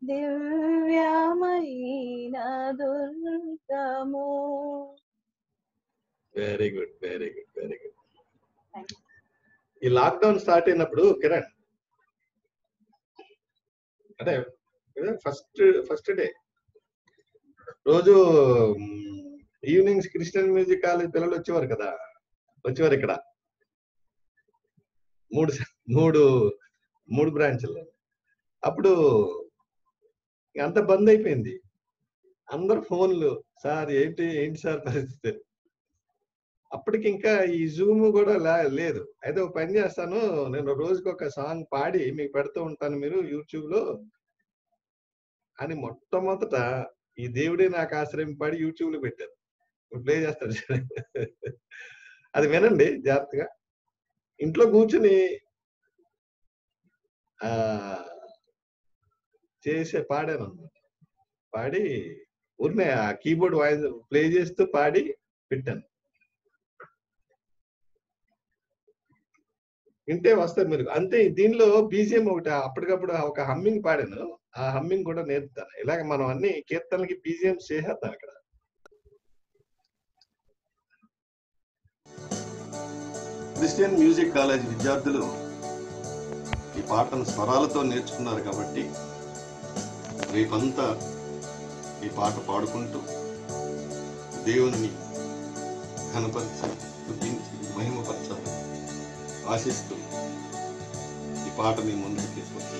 D: దివ్యమైన దుర్గము.
C: Very good very good very good. ఈ లాక్డౌన్ స్టార్ట్ అయినప్పుడు కిరణ్ అంటే ఫస్ట్ ఫస్ట్ డే రోజు ఈవినింగ్స్ క్రిస్టియన్ మ్యూజిక్ కాలేజ్ పిల్లలు వచ్చేవారు కదా, వచ్చేవారు ఇక్కడ మూడు మూడు మూడు బ్రాంచ్లు. అప్పుడు అంత బంద్ అయిపోయింది, అందరు ఫోన్లు. సార్ ఏంటి ఏంటి సార్ పరిస్థితి? అప్పటికి ఇంకా ఈ జూమ్ కూడా లేదు. అయితే ఒక పని చేస్తాను, నేను రోజుకి ఒక సాంగ్ పాడి మీకు పెడుతూ ఉంటాను, మీరు యూట్యూబ్ లో అని మొట్టమొదట ఈ దేవుడే నాకు ఆశ్రయం పాడి యూట్యూబ్ లో పెట్టారు. ప్లే చేస్తాడు, అది వినండి జాగ్రత్తగా. ఇంట్లో కూర్చుని ఆ చేసే పాడాను అన్నమాట. పాడి ఊరినే ఆ కీబోర్డ్ వాయిస్ ప్లే చేస్తూ పాడి పెట్టాను. వింటే వస్తారు మీరు అంతే. దీనిలో బీజిఎం ఒకటి అప్పటికప్పుడు ఒక హమ్మింగ్ పాడాను, ఆ హమ్మింగ్ కూడా నేర్పుతాను. ఇలాగ మనం అన్ని కీర్తనలకి బీజిఎం చేసేద్దాం ఇక్కడ. క్రిస్టియన్ మ్యూజిక్ కాలేజ్ విద్యార్థులు ఈ పాటను స్వరాలతో నేర్చుకున్నారు కాబట్టి రేపంతా ఈ పాట పాడుకుంటూ దేవుణ్ణి ఘనపరిచి స్తుతించి మహిమపరచాలి ఆశిస్తూ ఈ పాట మీ ముందుకు తీసుకొచ్చాను.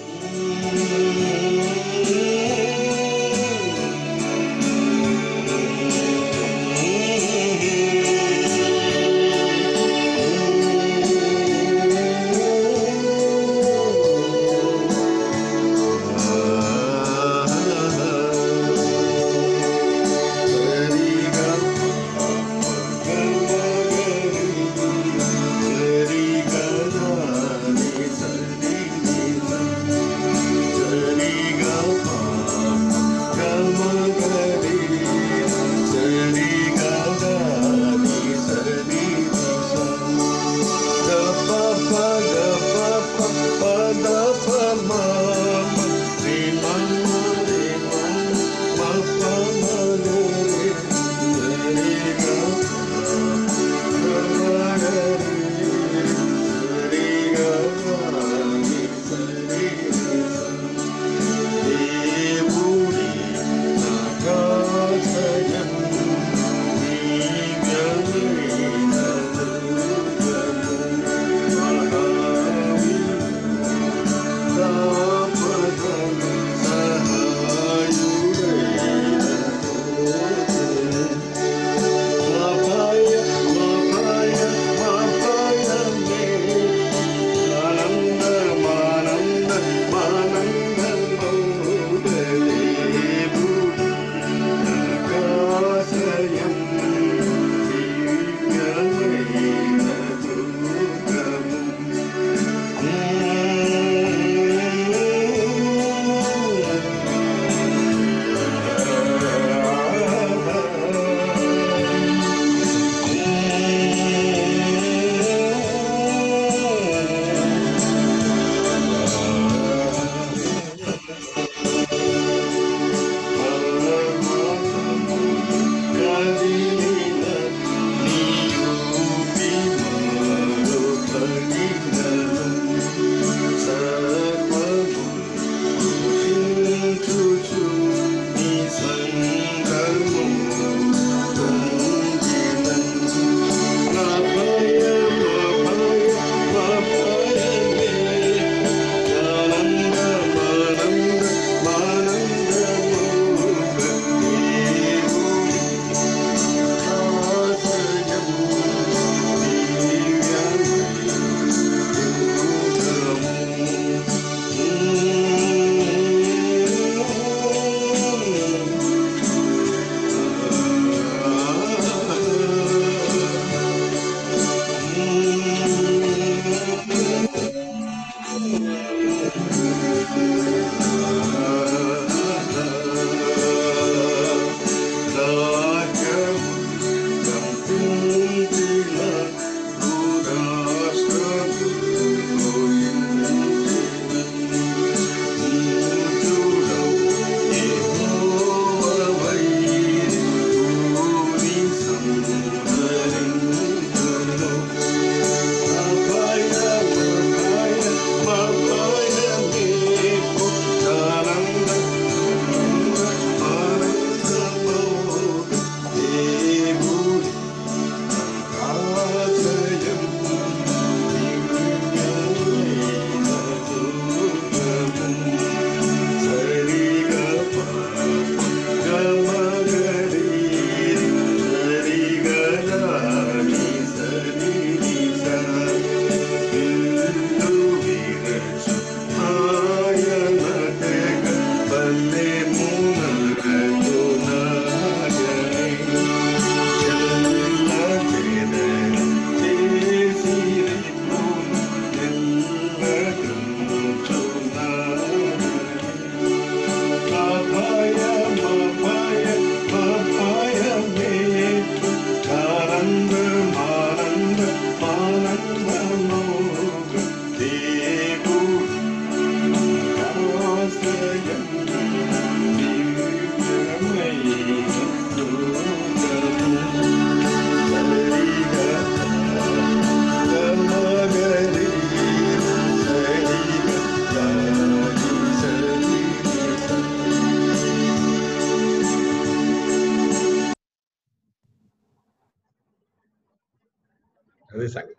C: అదే సంగతి.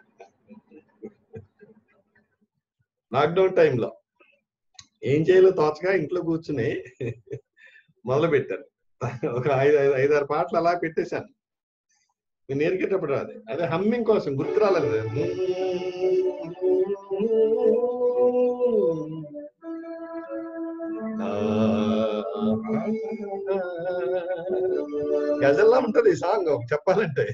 C: లాక్డౌన్ టైంలో ఏం చేయాలో తోచగా ఇంట్లో కూర్చుని మొదలు పెట్టాను. ఒక ఐదు ఐదు ఐదారు పాటలు అలా పెట్టేశాను. నేను నేర్కేటప్పుడు రాదు, అదే హమ్మింగ్ కోసం గుర్తు రాలేదు. గజల్లా ఉంటది ఈ సాంగ్ చెప్పాలంటే.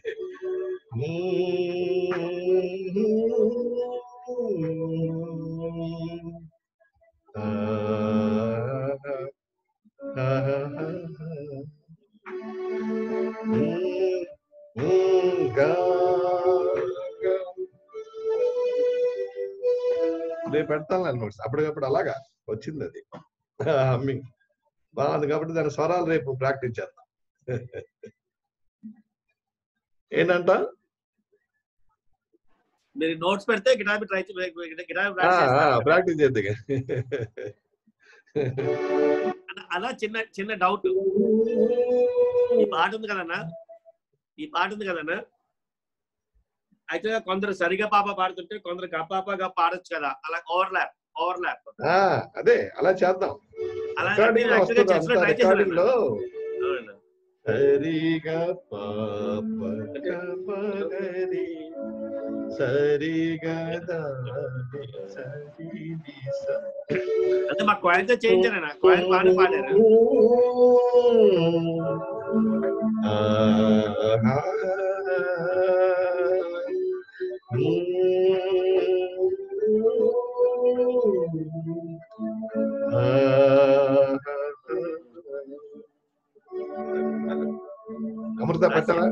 C: రేపు పెడతాను నోట్స్. అప్పటికప్పుడు అలాగా వచ్చింది అది హమ్మింగ్ బాగుంది కాబట్టి దాని స్వరాలు రేపు ప్రాక్టీస్ చేద్దాం. ఏంటంట
H: మీరు నోట్స్ పెడితే గిటార్ ట్రై గిటార్
C: ప్రాక్టీస్ చేద్దాం.
H: అలా చిన్న చిన్న డౌట్, ఈ పాట ఉంది కదన్నా ఈ పాట ఉంది కదన్నా అయితే కొందరు సరిగా పాప పాడుతుంటే కొందరు గపాపగా పాడొచ్చు కదా, అలా ఓవర్ ల్యాప్ ఓవర్ ల్యాప్
C: అదే అలా చేద్దాం.
H: అలా
C: ట్రై చేద్దాం. సరిగా సరిగా
H: అంటే మా కాయిన్ తో చేంజ్ అయినా కాయిన్ పాడి పాడారు.
C: అమృత పట్టలా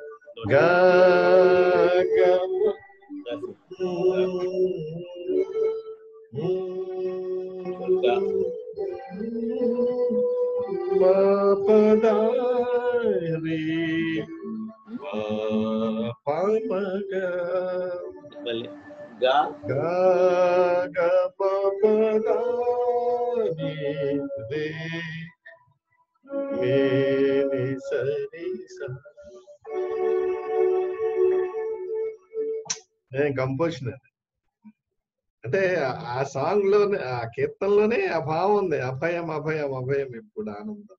C: కంపోజిషన్ అంటే ఆ సాంగ్ లోనే ఆ కీర్తనలోనే ఆ భావం ఉంది. అభయం అభయం అభయం ఎప్పుడు ఆనందం.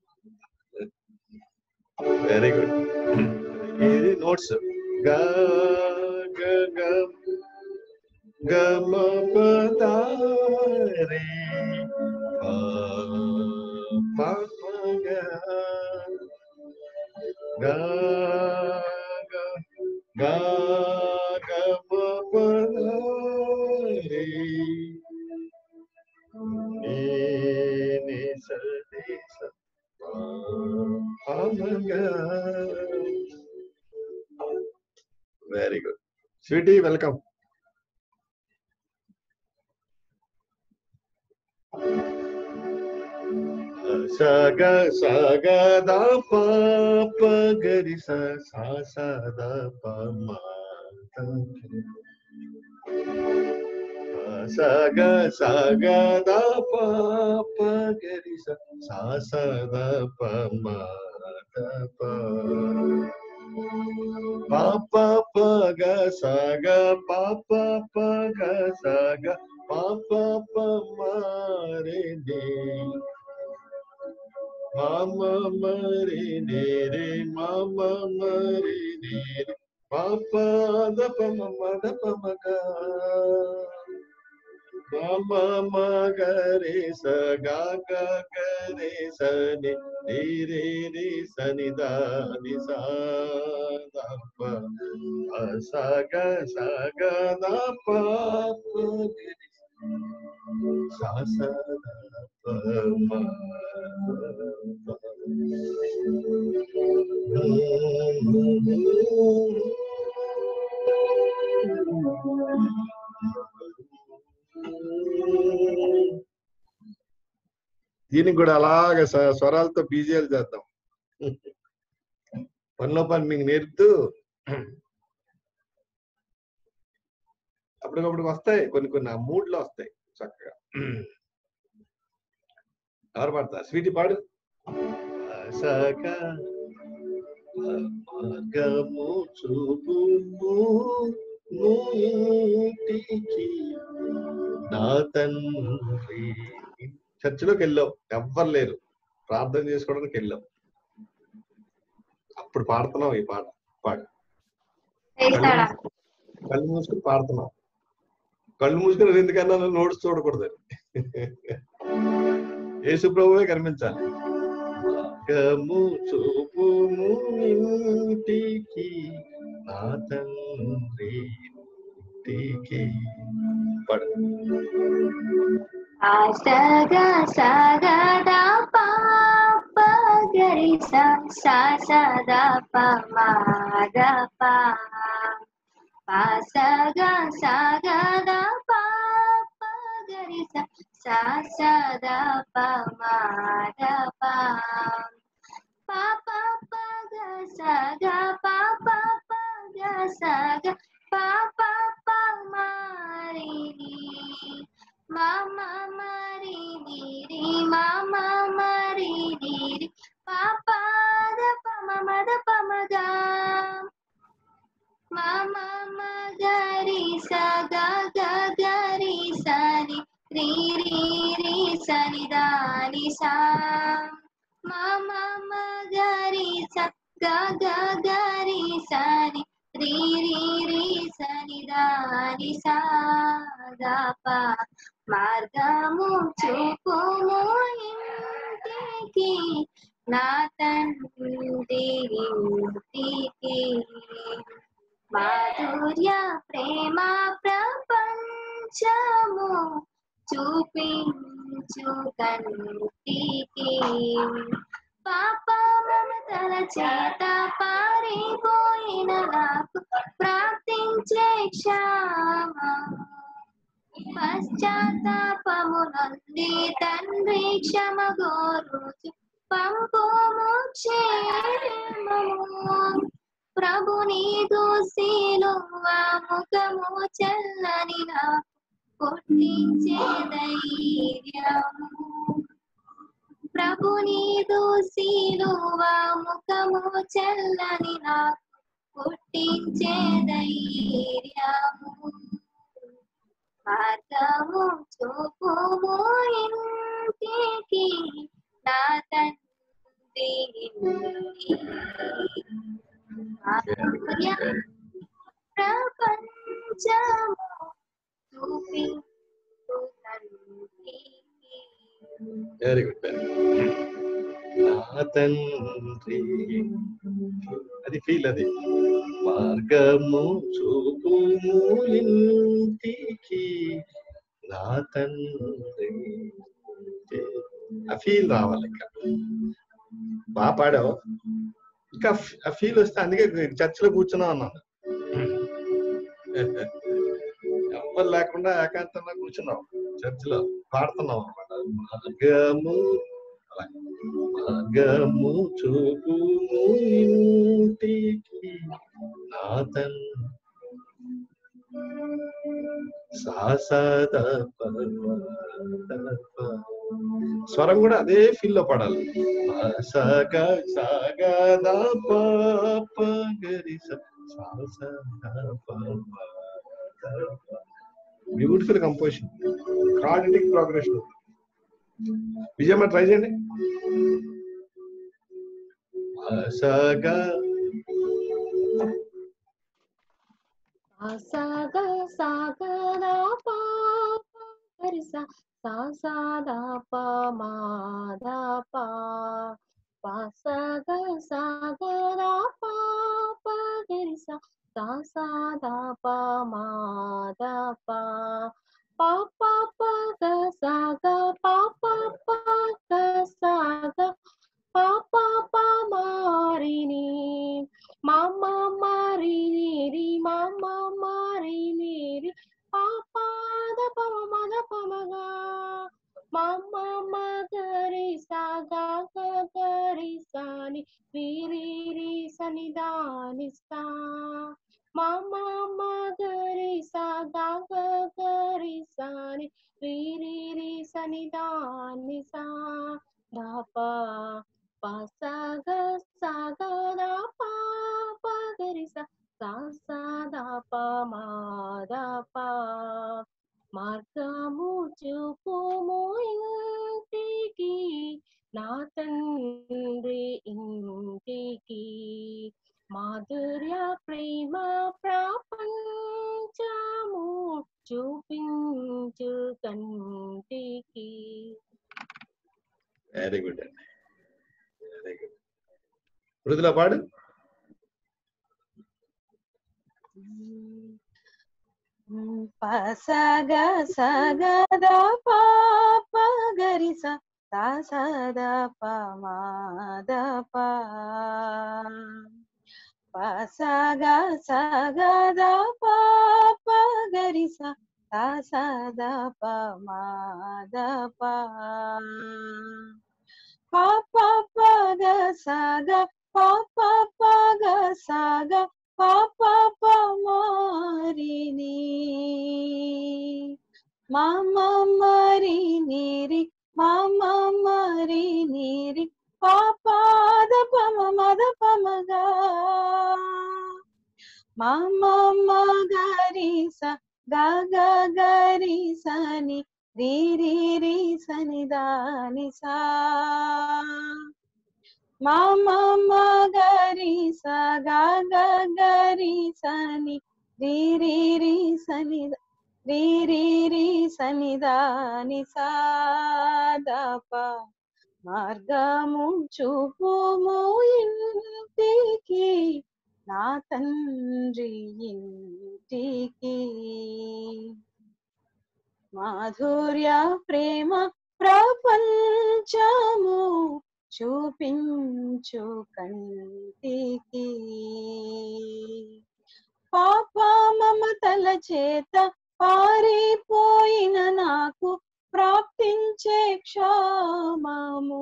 C: Very good. ఇది నోట్స్ గ గమ పదారే వెరీ గుడ్. Sweety welcome. సగ సగ ద ప గరి స స ద ప మ సగ సగ ద ప ప గరి స స ద ప మ ద ప ప ప ప గ స గ ప ప ప గ స గ ప ప ప మ రే దే మమ మరి నే రే మమ మరి నే రే పప ద ప మమ ద ప మ గ మమ మ గ రే స గ గ గ రే స ని ని రే రే స ని ద ని స ద ప స గ స గ ద ప ప స స ద ప మ దీనికి కూడా అలాగ స్వరాలతో బీజేలు చేద్దాం. పనిలో పని మీకు నేర్పుతూ అప్పటికప్పుడు వస్తాయి కొన్ని కొన్ని ఆ మూడ్ లో వస్తాయి చక్కగా. ఎవరు పాడతా? స్వీటీ పాడు. మార్గము చూపుము ఇంటికి నా తండ్రి. చర్చిలోకి వెళ్ళాం, ఎవ్వరు లేరు, ప్రార్థన చేసుకోవడానికి వెళ్ళాం, అప్పుడు పాడుతున్నాం ఈ పాట. పాడు కళ్ళు మూసుకుని పాడుతున్నాం. కళ్ళు మూసుకుని ఎందుకన్నా నోట్స్ చూడకూడదు, యేసు ప్రభువే కనిపించాలి. మార్గము చూపుము ఇంటికి నా తండ్రి ఇంటికి. పాడు.
J: ఆసగా సగదా పాప గరి సా సదా పమాద పా పాసగా సగదా పాప గరి సా సదా పమాద పా పాప పగ సగ పాప పగ సగ పాప పమారిని Mama mari diri, mama mari diri, papa da pama mada pama ga, mama magari sa ga ga gari sani, ri ri ri sani dani sa, mama magari sa ga ga gari sani, ri ri ri sani dani sa da pa. మార్గము చూపుము ఇంటికి నా తండ్రి ఇంటికి. మాధుర్య ప్రేమ ప్రపంచము చూపించు కంటికి. పాప మమతల చేత పారిపోయిన నాకు ప్రార్థించే క్షమ. పశ్చాత్తాపము నొంది తండ్రి క్షమ గోరుచు పంపుము క్షేమము. ప్రభు నీదు సిలువ ముఖము చల్లని నాకు పుట్టించే ధైర్యము. ప్రభు నీదు సిలువ ముఖము చల్లని నాకు పుట్టించే ధైర్యము. మార్గము చూపుము ఇంటికి నా తండ్రి ఇంటికి. ప్రపంచము చూపించు తండ్రికి.
C: Very good. నా తండ్రి అది ఫీల్, అది మార్గము చూపుము ఇంటికి నా తండ్రి. ఆ ఫీల్ రావాలి, ఇంకా బాగా పాడావు. ఇంకా ఆ ఫీల్ వస్తే అందుకే చర్చిలో కూర్చున్నాం అన్నాను, ఎవ్వరు లేకుండా ఏకాంతంగా కూర్చున్నాం చర్చిలో పాడుతున్నాం అన్నమాట. మార్గము మార్గము చూపుము ఇంటికి నా తండ్రి. సాసద స్వరం కూడా అదే ఫీల్ లో పడాలి. సగ సగద పాప గరి బ్యూటిఫుల్ కంపోజిషన్, కార్డిటిక్ ప్రోగ్రెషన్. విజయమ్మ ట్రై చేయండి. సగ
D: సాగ సాగద పాప గరి సా సద పమాద పా పాసగ సాగద పాప గరి సా సద పమాద పా పాప పగ సగ పాప పగ సగ పాప పమారిని మమ మారి రి మమ మారి రి పాపాద పమ మద పమగా మమ మగరి సగా గరి సని రి రి సని దాని సా మమ మగరి సగా గరి సని రి రి రి సని దాని సా దాప పసగ సగ ద పాప గరి సా సా ద ప మా
C: మృదుల పాడు.
D: పసగ సగద పాప గరిస సద పమాద పా పసగ సగద పాప గరిస సద పమాద పా పాప పగ సగ పాప పగ సగ పాప పమారిని మామ మరి నీరి మామ మరి నీరి పాపాద పమ మద పమగా మామ మగరి స గగ గరి సని రి రి రి సని దాని సా మామ మగరి స గగ గరి సని రి రి రి సని రి రి రి సని దాని సా దప మార్గము చూపుము ఇంటికి నా తండ్రి ఇంటికి మాధుర్య ప్రేమ ప్రపంచము చూపించు కంటికి పాప మమతల చేత పారిపోయిన నాకు ప్రాప్తించే క్షామము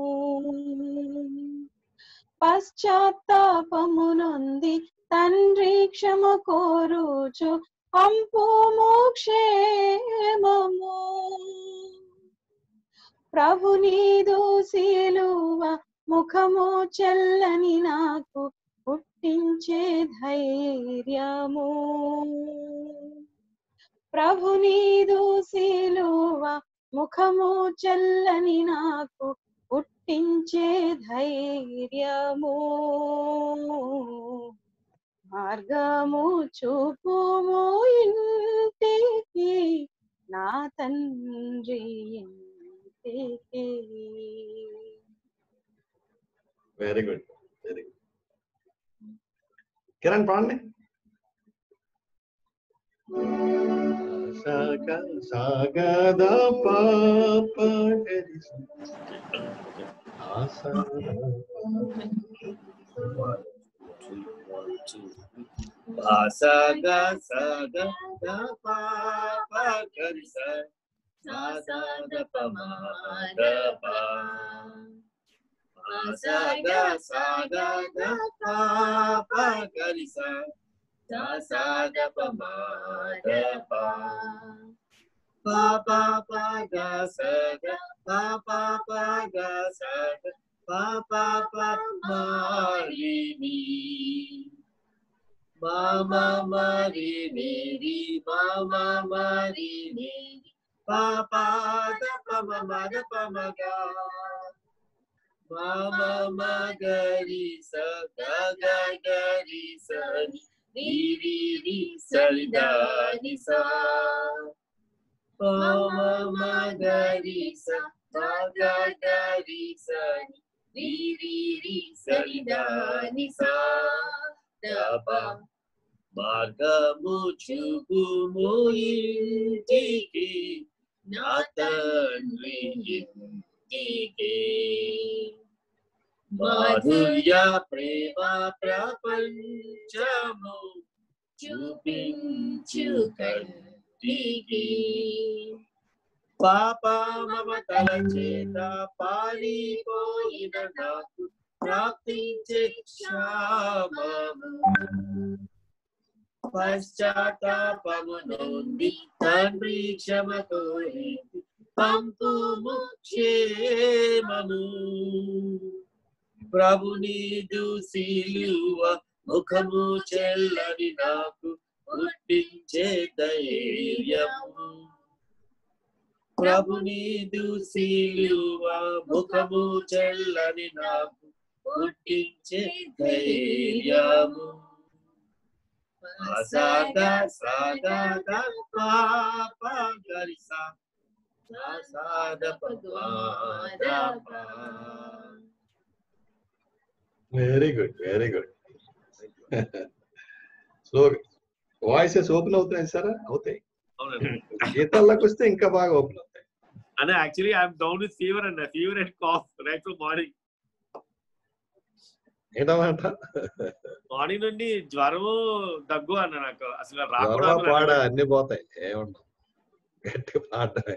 D: పశ్చాత్తాపము నొంది తండ్రి క్షమ కోరుచు పంపుము క్షేమము ప్రభు నీదు సిలువ ముఖము చెల్లని నాకు పుట్టించే ధైర్యము ప్రభు నీదు సిలువ ముఖము చెల్లని నాకు పుట్టించే ధైర్యము మార్గము చూపుము ఇంటికి నా తండ్రి ఇంటికి.
C: Very good, very good. Kiran Pandey. సగ సగద పాప గరి
H: సగ సగ ద పాప గరి స సద పమాద పా సగ సగ ద పాప గరి స సద పమాద పా పాప పగ సగ పాప పగ సగ పాప పమారిని మామ మరి మేరి మామ మరి మేరి పాపాద పమ మద పమగా మామ మగరి స గగ గరి సని రి రి రి సరిదాని సా పమ మగరి స గగ గరి సని రి రి రి సరిదాని సా దప మార్గము చూపుము ఇంటికి నా తండ్రి ఇంటికి మాధుర్య ప్రేమ ప్రపంచము చూపించు కంటికి పాప మమతల చేత పారిపోయిన నాకు ప్రాప్తించే క్షామము పశ్చాత్తాపము నొంది తండ్రి క్షమ కోరి పంపుము క్షేమము ప్రభు నీదు సిలువ ముఖము చెల్లని నాకు పుట్టించే ధైర్యము ప్రభు నీదు సిలువ ముఖము చెల్లని నాకు పుట్టించే ధైర్యము సాగా సాగా పాప గరిసా సాద పద్వాద పా
C: very good very good. Slow voices open అవుతున్నాయి సార్? అవుతాయి.
N: అవునండి.
C: గీతాల్లోకి వస్తే ఇంకా బాగా ఓపెన్ అవుతాయి.
N: అంటే actually I'm down with fever and fever and cough right from morning.
C: ఏంటన్నమాట?
N: మార్నింగ్ నుండి జ్వరము దగ్గు అన్న నాకు అసలు
C: జ్వరమా
N: రాకూడదు.
C: పాడ అన్ని పోతాయి. ఏమన్నా గట్టి పాడమే.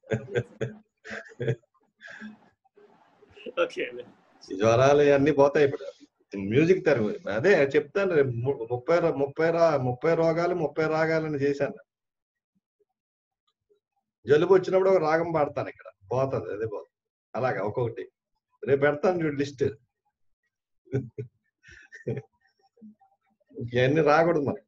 N: ఓకే.
C: జ్వరాలు అన్ని పోతాయి ఇప్పుడు. మ్యూజిక్ తరువు అదే చెప్తాను. రేపు ము- ముప్పై రో- ముప్పై రా ముప్పై రోగాలు ముప్పై రాగాలని చేశాను. జలుబు వచ్చినప్పుడు ఒక రాగం పాడతాను ఇక్కడ, పోతుంది అదే పోతుంది. అలాగా ఒక్కొక్కటి రేపు పెడతాను చూడు లిస్ట్. ఇవన్నీ రాకూడదు మరి.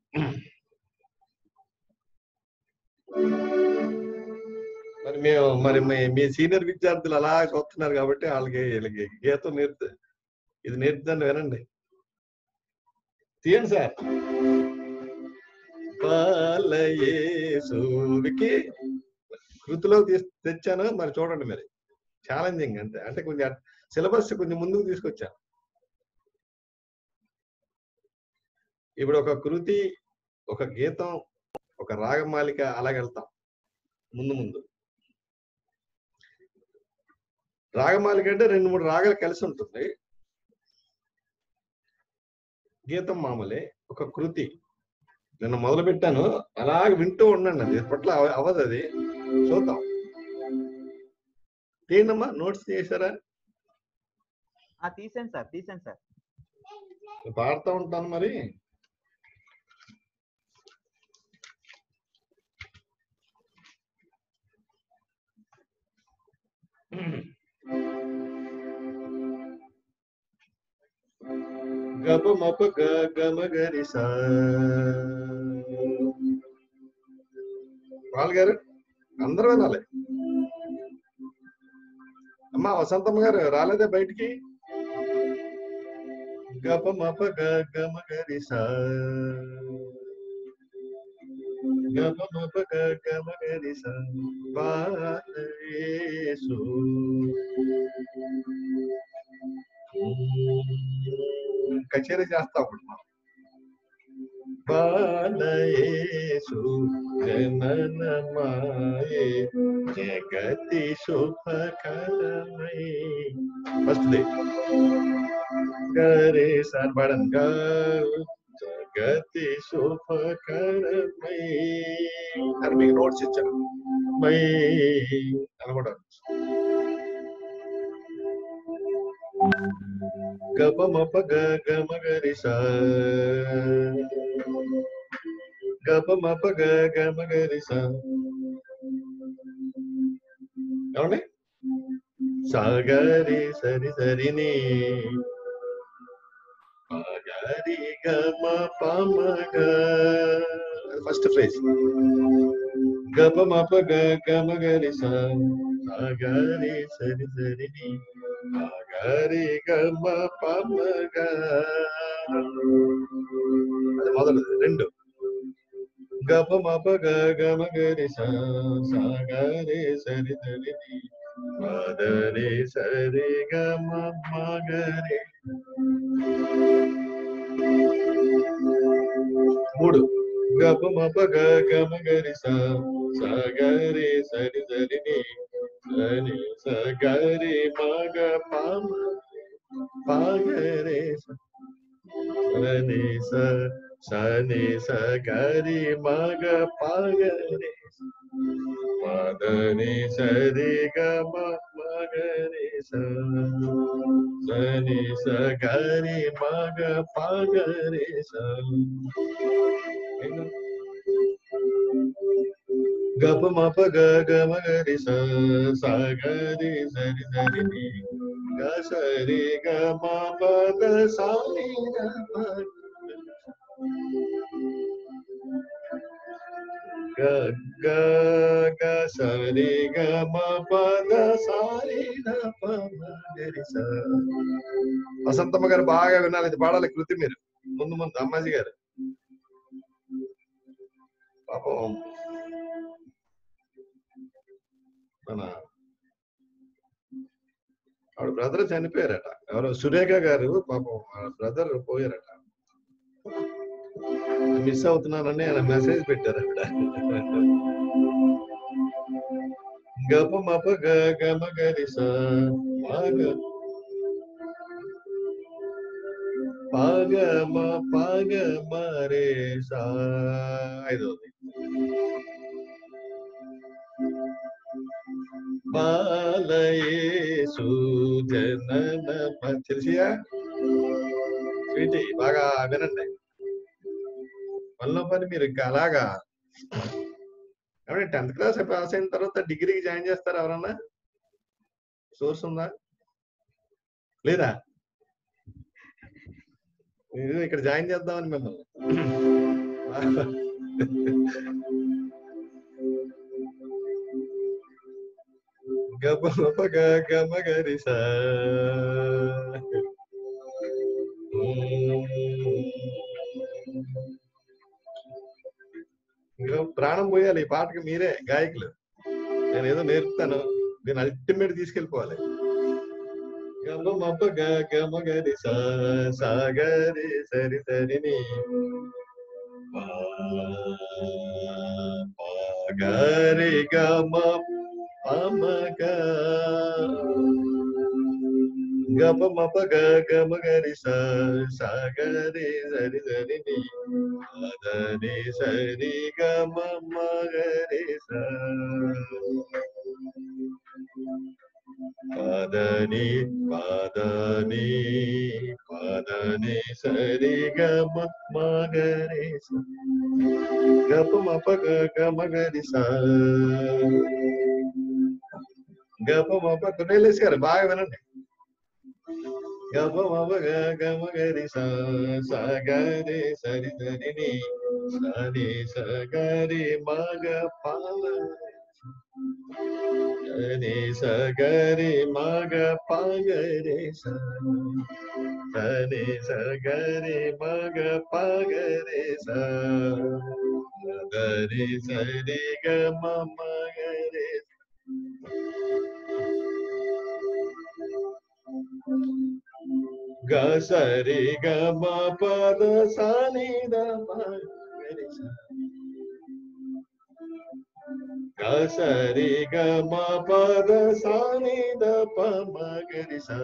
C: మరి మేము మరి మీ- మీ సీనియర్ విద్యార్థులు అలా చూస్తున్నారు కాబట్టి వాళ్ళకి వీళ్ళకి గీతం నేర్పు ఇది నేర్పుతాను, వినండి. తీయండి సార్. బాలయేసుకి కృతిలో తీస్ తెచ్చాను మరి చూడండి. మరి ఛాలెంజింగ్ అంతే, అంటే కొంచెం సిలబస్ కొంచెం ముందుకు తీసుకొచ్చాను. ఇప్పుడు ఒక కృతి, ఒక గీతం, ఒక రాగమాలిక అలాగెళ్తాం ముందు ముందు. రాగమాలిక అంటే రెండు మూడు రాగాలు కలిసి ఉంటుంది. గీతం మామూలే. ఒక కృతి నిన్న మొదలు పెట్టాను, అలాగే వింటూ ఉండండి. అది పట్ల అవ్వదు, అది చూద్దాం. తీయండమ్మా. నోట్స్ చేశారా?
A: తీసాను సార్ తీసాను సార్.
C: పాడుతూ ఉంటాను మరి. గప మప గ గమ గరి సా. పాల్ గారు అందరూ వినాలి. అమ్మా వసంతమ్మ గారు రాలేదే బయటికి. గప మప గ గమ గరి సా. గప మప గ గమ గరి సా. బాలయేసు కచేరీ చేస్తా అప్పుడు మనం. బాలయేసు జననమాయే జగతి శుభకరమై. ఫస్ట్ డే గరే సార్ పాడండి. గా జగతి శుభకరమై అని మీకు నోట్స్ ఇచ్చాను. మై అని కూడా గప మప గ గమ గరి సా. గప మప గ గమ గరి సా. ఏమండి? సాగరి సరి సరిని గరి గమ పమ గ. First phrase. గప మప గ గమ గరి సా. సాగరి సరి సరిని గరి గమ పమ గ. అది మొదలది. రెండు గప మప గ గమ గరి సా. సాగరి సరి సరిని మదరి సరి గమ మగరి. మూడు గప మప గ గమ గరి సా. సాగరి సరి సరిని సని సగరి మగ పమ పగరే సని స సని సగరి మగ పగరే మదని సరి గమ మగరే సని సగరి మగ పగరే స. గప మప గ గమ గరి స. సాగరి సరి సరిని గ సరి గమ పద సాని గ గ గ సరి గమ పద సాని పమ గరి స. వసంతమ్మ గారు బాగా వినాలి, ఇది పాడాలి కృతి మీరు ముందు ముందు. అమ్మాజీ గారు పాపం మన ఆవిడ బ్రదర్ చనిపోయారట. ఎవరో సురేఖ గారు పాపం బ్రదర్ పోయారట. మిస్ అవుతున్నానని ఆయన మెసేజ్ పెట్టారు అక్కడ. గప మప గ గమ గరి స పాగ పాగ మ పాగ మరే సా. ఐదోది బాలయేసు జనన తెలిసియా స్వీటీ బాగా వినండి. వల్ల పని మీరు ఇంకా అలాగా ఏమంటే టెన్త్ క్లాస్ పాస్ అయిన తర్వాత డిగ్రీకి జాయిన్ చేస్తారా ఎవరన్నా? సోర్స్ ఉందా లేదా? మీరు ఇక్కడ జాయిన్ చేద్దామని మిమ్మల్ని. గప మప గ గమ గరి స ప్రాణం పోయాలి ఈ పాటకి. మీరే గాయకులు. నేను ఏదో నేర్పుతాను, నేను అల్టిమేట్ తీసుకెళ్ళిపోవాలి. గమ మప గ గమ గరి స సాగరి సరి సరిని గరి గమ పమగ గప మప గ గమ గరి స సాగరి సరి సరిని పదని సరి గమ మగరి స పదని పదని పదని సరి గమ మగరి స గప మప గ గమ గరి స గప మప కొనేలేసి గారు బాగా వినండి. గప మప గ గమ గరి స సగరి సరి సరిని సరి సగరి మగ పాల సరి సగరి మగ పగరి స సరి సగరి మగ పగరి స గరి సరి గమ మగరి గ సరి గమ పద సని ద మగరి స గ సరి గమ పద సని ద ప మగరి స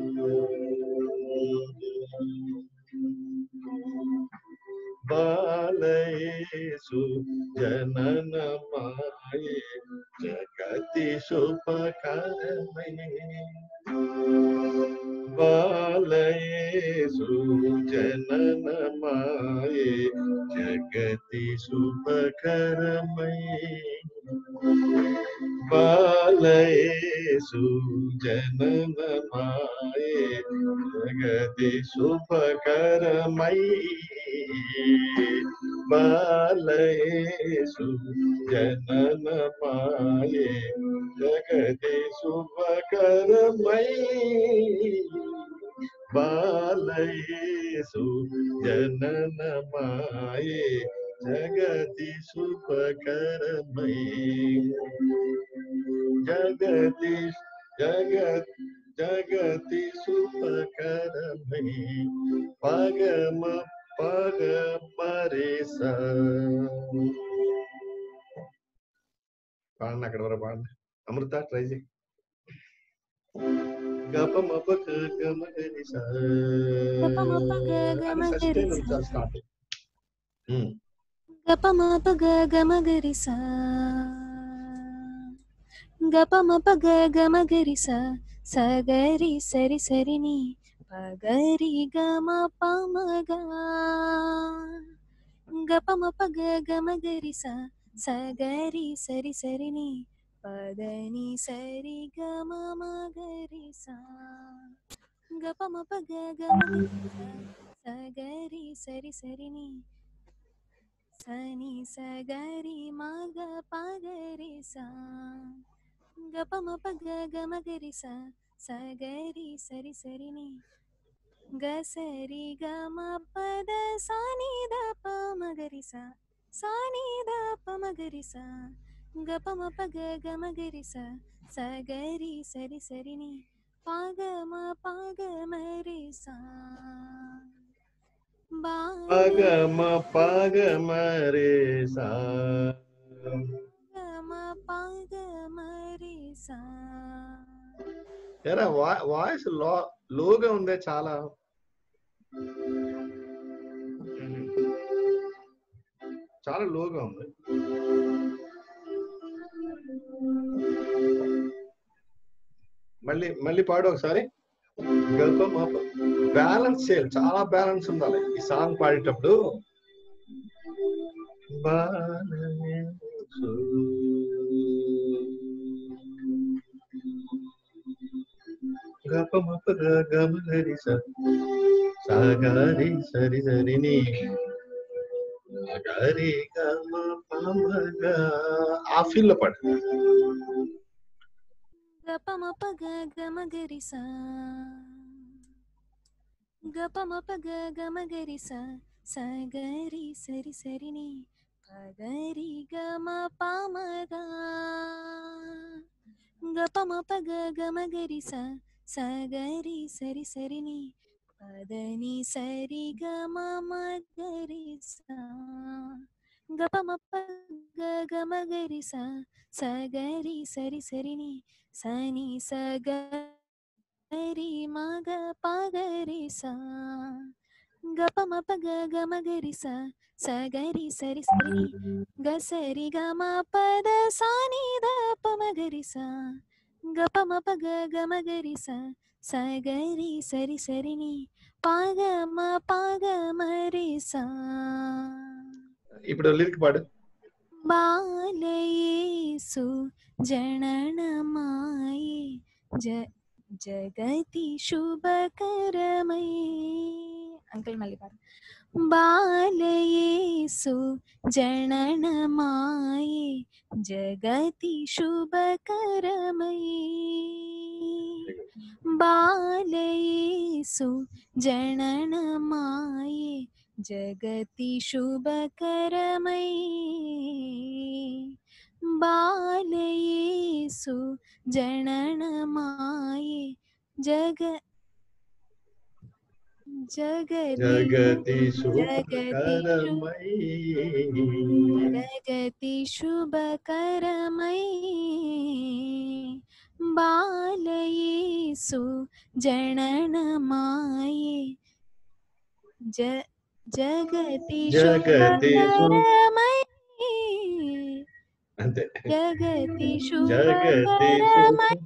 C: బాలయేసు జనన మాయే జగతి శుభకరమయే. బాలయేసు జనన మాయే జగతి శుభకరమయే. బాలయేసు జనన మాయే జగతి శుభకరమయే. బాలయేసు జనన మాయే జగతి శుభకరమయే. బాలయేసు జనన మాయే జగతి శుభకరమయే. జగతి జగత్ జగతి శుభకరమయే. పగమ పగ మరే స. పాడండి అక్కడ వరకు పాడండి. అమృత ట్రై చేయి. గప మప గమ గరి స స్టార్ట్.
F: గప మప గమ గరి స గప మప గమ గరి స సగరి సరి సరిని పగరి గమ పమగ గప మప గమ గరి స సగరి సరి సరిని పదని సరి గమ మగరి స గప మప గమ గరి స సగరి సరి సరిని సని సగరి మగ పగరి స గప మప గమ గరి స సగరి సరి సరిని గ సరి గమ పద సని ద ప మగరి స సని ద ప మగరి స గప మప గమ గరి స సగరి సరి సరిని పాగమ పాగమరి సా బాల
C: పగమ పగమ రే సా
F: పాగమ పాగమరి సా
C: ఎరా వాయిస్ లో లోగా ఉందే చాలా. చాలా లోగా ఉంది. మళ్ళీ మళ్ళీ పాడు ఒకసారి. బ్యాలెన్స్ చేయాలి, చాలా బ్యాలెన్స్ ఉండాలి ఈ సాంగ్ పాడేటప్పుడు. సాగరి సరి సరిని గరి గమ పమగ ఆ ఫీల్ లో పాడు.
F: గపమ పగ గమ గరి సా గపమ పగ గమ గరి సా సగరి సరి సరిని పగరి గమ పమగ గపమ పగ గమ గరి సా సగరి సరి సరిని పదని సరి గమ మగరి సా గపమ పగ గమ గరి సా సగరి సరి సరిని సని సగరి మగ పగరి సా గపమ పగ గమ గరి సా సగరి సరి సరిని గసరి గమ పద సాని ద పమ గరి సా గపమ పగ గమ గరి సా సగరి సరి సరిని పాగమ పాగమరి సా.
C: ఇప్పుడు లిరిక్ పాడు.
F: బాలయేసు జననమాయే జ జగతి శుభకరమై. అంకుల్ మళ్ళీ పాడు. బాలయేసు జననమాయే జగతి శుభకరమై. బాలయేసు జననమాయే జగతి శుభకరమై. బాలయేసు జననమాయే జగ జగతి
C: జగతి
F: జగతి
C: శుభకరమై
F: జగతి శుభకరమై. బాలయేసు జననమాయే జ జగతి
C: జగతి
F: శుభకరమై
C: అంతే.
F: జగతి
C: జగతి
F: శుభకరమై.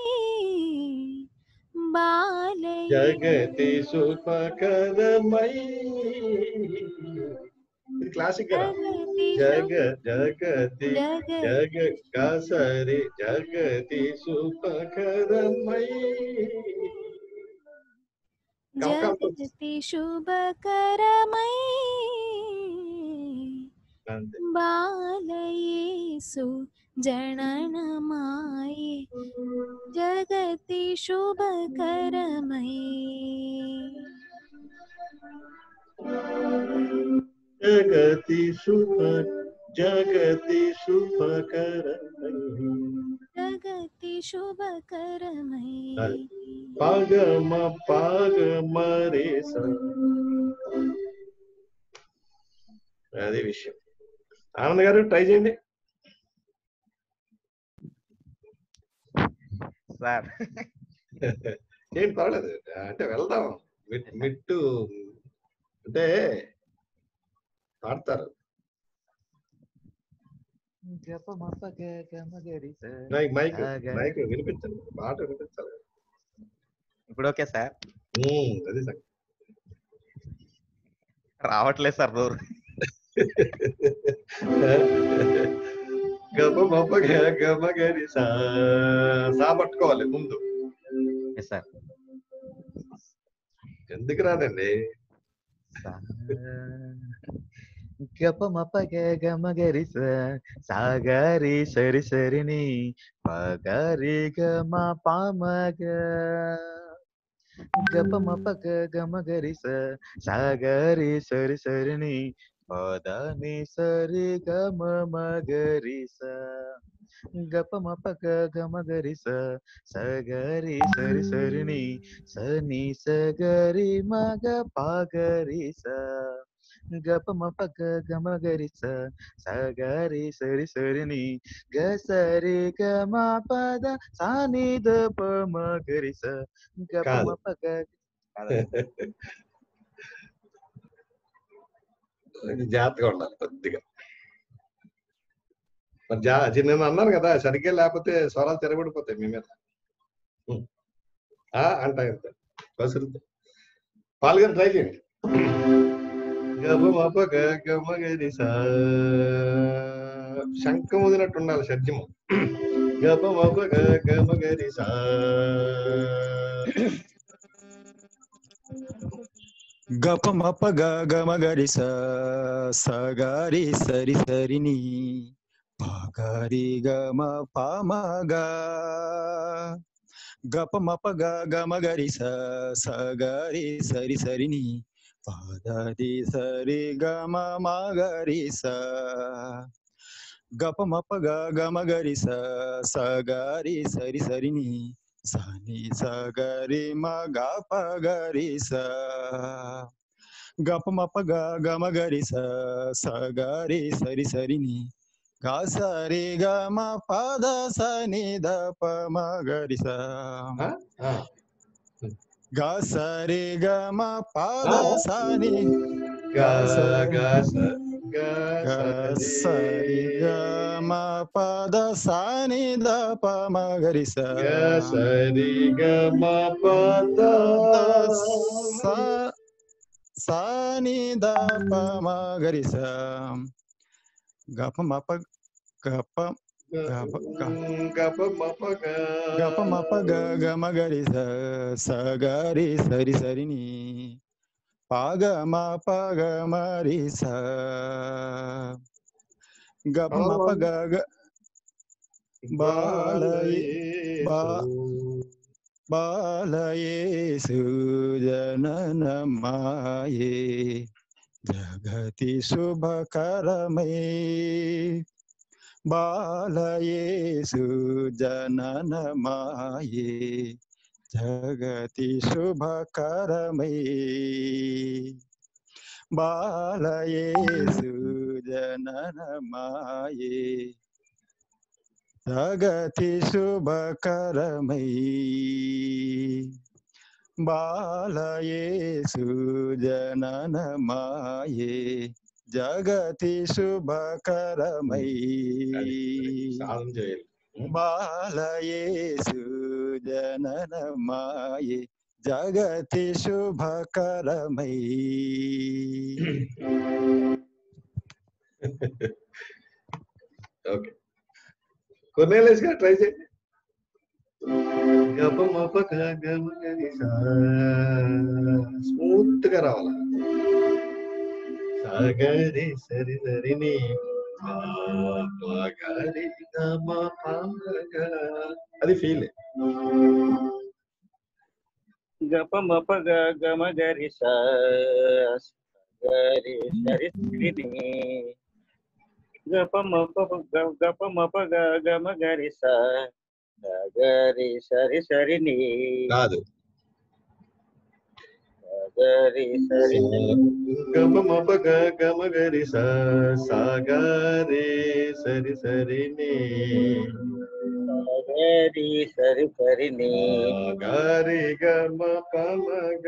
F: బాలయేసు
C: జగతి శుభకరమై. ఇది క్లాసిక్ కదా. జగ జగతి జగ కసరి జగతి శుభకరమై.
F: జగతి శుభకరమై. బాలయేసు జననమాయే జగతి శుభకరమై.
C: జగతి శుభ జగతి శుభకరమై.
F: జగతి శుభకరమై.
C: పాగమ పాగమ రే సా. అదే విషయం. ఆనంద్ గారు ట్రై చేయండి
A: సార్.
C: ఏం పర్వాలేదు, అంటే వెళ్దాం. మిట్టు అంటే పాడతారు. మైక్ మైక్ మైక్ వినిపించండి, పాట వినిపించాలి.
A: ఇప్పుడు ఓకే సార్.
C: అది సార్
A: రావట్లేదు సార్ నోరు.
C: గమ మప్ప గమ గరి సా సా పట్టుకోవాలి ముందు.
A: సార్
C: ఎందుకు రాదండి.
A: గప మప గమ గరి సాగరి సరి సరిని పగరి గమ పామగ. గప మప గమ గరి సాగరి సరి సరిని పద ని సరి గమ మగరి స గప మప గమ గరి స సగరి సరి సరి ని సని సగరి మగ పగరి స గప మప గమ గరి స సగరి సరి సరి ని గ సరి గమ పద సాని ద ప మగరి స గప
C: కాదు
A: మప గ
C: జాగ్రత్తగా ఉండాలి కొద్దిగా. మరి జా నేను అన్నాను కదా సరిగ్గా లేకపోతే స్వరాలు తిరగబడిపోతాయి మీ మీద. ఆ అంటాయి కసురుతాయి. పాల్గొని ట్రై చేయండి. గమ మప గమ గరి స శంఖం వదినట్టు ఉండాలి షడ్జము. గమ మప గమ గరి స
L: గప మప గమ గరి స సగరి సరి సరిని పగరి గమ పమగ గప మప గమ గరి స సగరి సరి సరిని పదరి సరి గమ మగరి స గప మప గమ గరి స సగరి సరి సరిని సని సగరి మగ పగరి స గప మప గమ గరి స సగరి సరి సరిని గా సరి గమ పద సని ద ప మగరి స గా సరి గమ పద సని గా సరి గమ పద సని ద ప మగరి స
C: సరి గమ పద
L: సని ద ప మగరి స గప మప గప గప మప గమ గరి స సగరి సరి సరిని పగ మప గమరి స గప మప గ బాలయే బాలయేసు జనన మాయే జగతి శుభకరమే బాలయేసు జనన మాయే జగతి శుభకరమే బాలయేసు జనన మాయే జగతి శుభకరమై బాలయేసు జనన మాయే జగతి శుభకరమై బాలయేసు జనన మాయే జగతి శుభకరమై
C: ఓకే కొర్నేలియస్ గారు ట్రై చేయండి. గప మప గమ గరి స స్మూత్ గా రావాలి. సగరి సరి సరిని పగరి గమ పగ అది ఫీల్.
I: గప మప గమ గరి స గరి సరి సరిని గప మప గప మప గమ గరి స గరి సరి సరిని
C: కాదు
I: గరి సరి
C: గప మప గమ గరి స సగరి సరి సరిని
I: గరి సరి సరిని
C: గరి గమ పమగ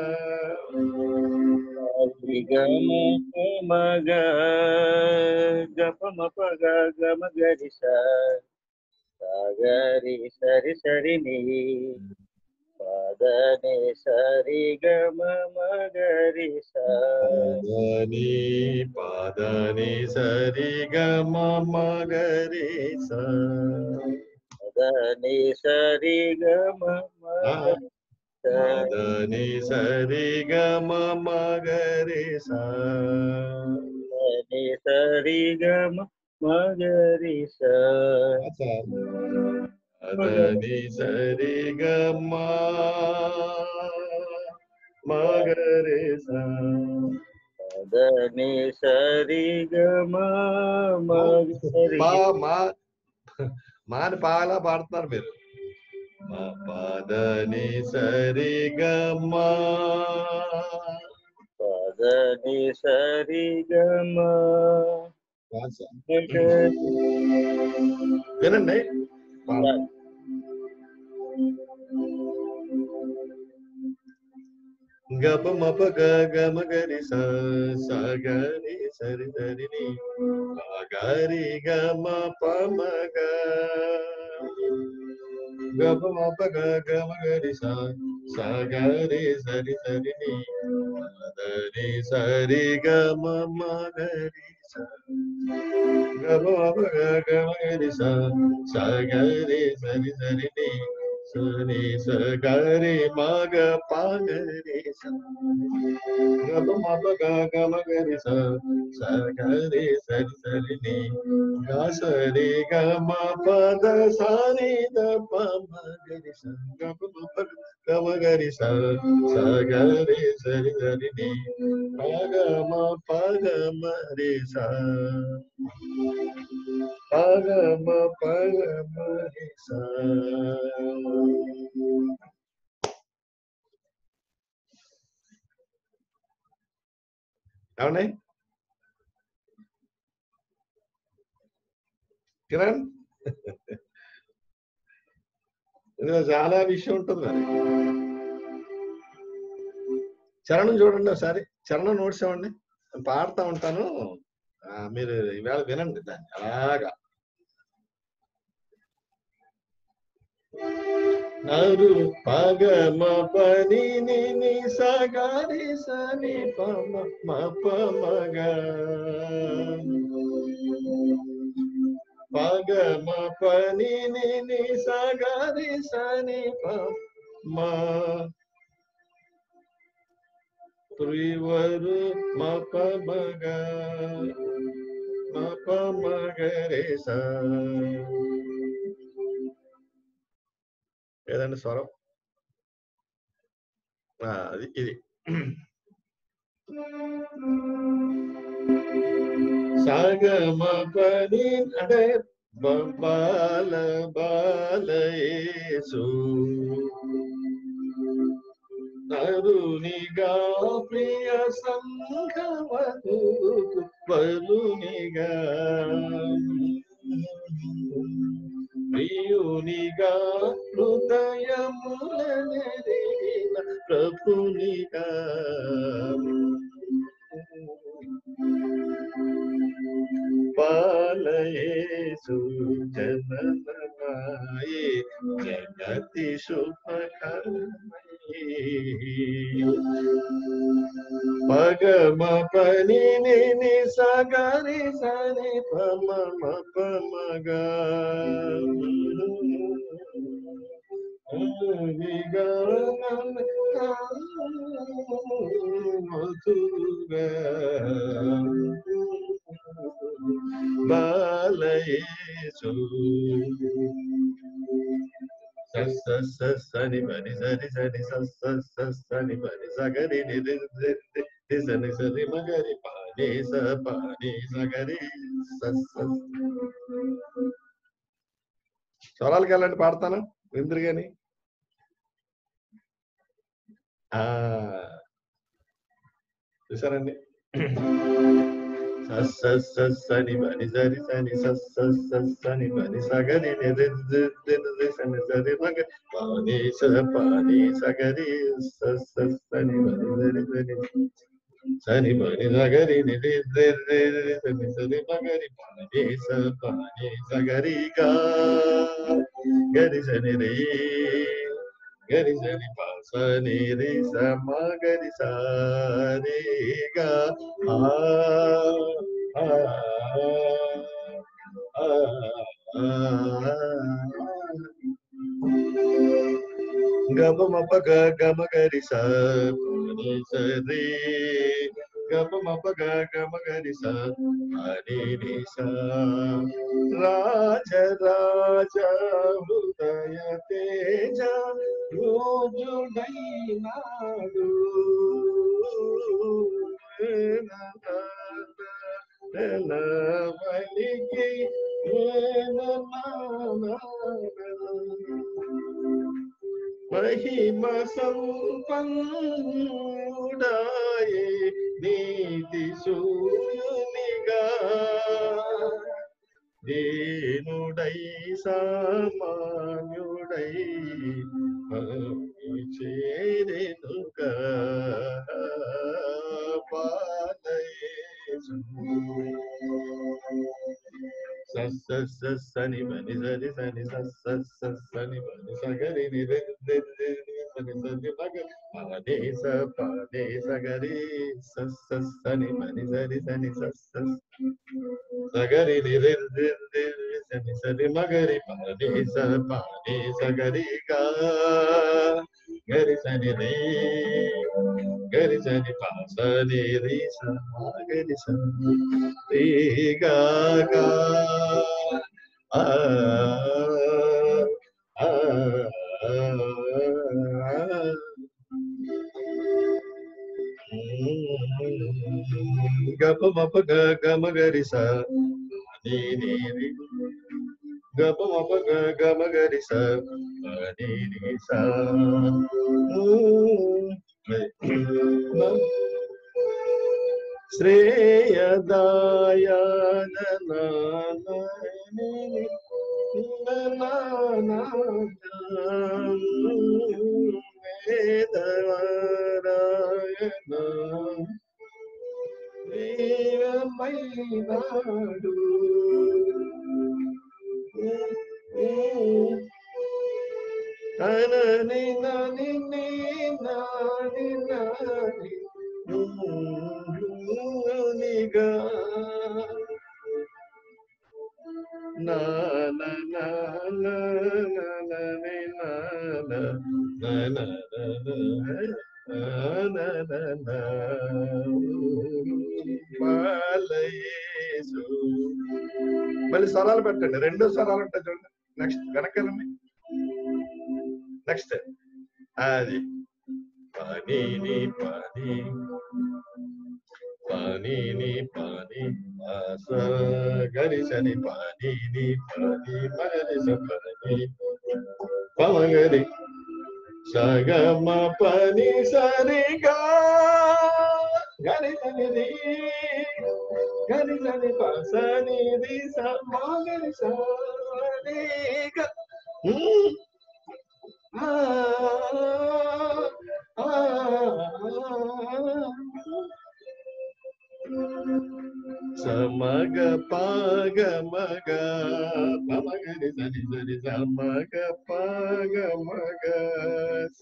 I: గరి గమ పమగ గప మప గమ గరి స సగరి సరి సరిని పదని సరి గమ మగరి స
C: పదని పదని సరి గమ మగరి స
I: పదని సరి గమ
C: పదని సరి గమ మగరి స
I: పదని సరి గమ మగరి స
C: పదని సరి గమ మగరి స
I: ని సరి గమ మగరి
C: పా మా మాని పాలా పాడుతున్నారు మీరు. మా పదని సరి గమ
I: పదని సరి గమ
C: వినండి. గప మప గమ గరి సగరి సరి సరి ని గరి గమ పమగ గప మప గమ గరి సగరి సరి సరి ని దని సరి గమ మగరి గప మప గమ గరి సగరి సరి సరి ని సని సగరి మగ పగరి గప మప గమ గరి సగరి సరి సరి ని గసరి గమ పద సని ద పమగరి గప మప గమ గరి సగరి సరి సరి ని పగమ పగమ రి స పగమ పగమ రి స. అవునే కిరణ్, ఇందులో చాలా విషయం ఉంటుంది మరి. చరణం చూడండి ఒకసారి, చరణం నోట్స్ ఇవ్వండి, పాడుతూ ఉంటాను, మీరు ఈవేళ వినండి దాన్ని అలాగా. నరు పగమ పని ని సగరి సని పమ పమగ పగమ పని ని సగరి సని పమ త్రివరు మపమగ మపమగరే స. ఏదండి స్వరం? అది ఇది సగమ పని అంటే బాల బాలయేసు నరునిగా ప్రియ సంఘవతు వరునిగా ప్రియునిగా హృదయముల నెరిగిన ప్రభునిగా బాలయేసు జననమాయే జగతి శుభకరమయే పగమ పని ని సగరి సని పమ పమగ బాలయేసు సని మరి సరి సరి సని మరి సగరి సని సరి మగరి పాని స పాని సగరి స్వరాలకి వెళ్ళండి, పాడతాను ఇంద్రు గాని. ఆ చూసారండి, సని బని సరి సని సని బని సగరి సని సరి మగ పాని స పాని సగరి సని బని సరి సని సని బని సగరి సని సరి మగరి పాని స పాని సగరి గా గరి సని రే గరి సని పా సని రే స మ గరి స రే గా ఆ గమ మప గమ గరి స ని స రే గమ మప గమ గరి స హరి ని స. రాజ రాజ హృదయ తేజ రోజుడైనాడు వలికి మహిమ సంపన్నుడాయే నీతి శూన్యునిగా దీనుడై సామాన్యుడై చేరెనుగా పాలయేసు స స సని బని సరి సని స స సని బని సగరి ని రి రి రి సని సని మగ పాదే స పాదే సగరి స స సని బని సరి సని స స సగరి ని రి రి రి సని సని మగరి పాదే స పాదే సగరి గా గరి సని రే గరి సని పా సని రి స గరి స రి గా గా ఆ ఆ గప మప గ గమ గరి స ని ని రి గప మప గ గమ గరి స ని ని స శ్రేయదాయ వేదవరాయణ ప్రియమైనాడు అనని నని నాని నాని నిగా నా నా నా నా నా ని నా నా నా నా నా నా నా బాలయేసు. మళ్ళీ స్వరాలు పెట్టండి, రెండో స్వరాలు ఉంటాయి చూడండి. నెక్స్ట్ వెనకాలండి, నెక్స్ట్ అది పని ని పని పని ని పని గరి సని పని ని పని మగరి స పని పమగరి సగమ పని సరిగా గరి సని రి గరి సని ప సని రి స మగరి స రి గ ఆ ఆ సమగ పాగ మగ పమగరి సరి సరి సమగ పాగ మగ స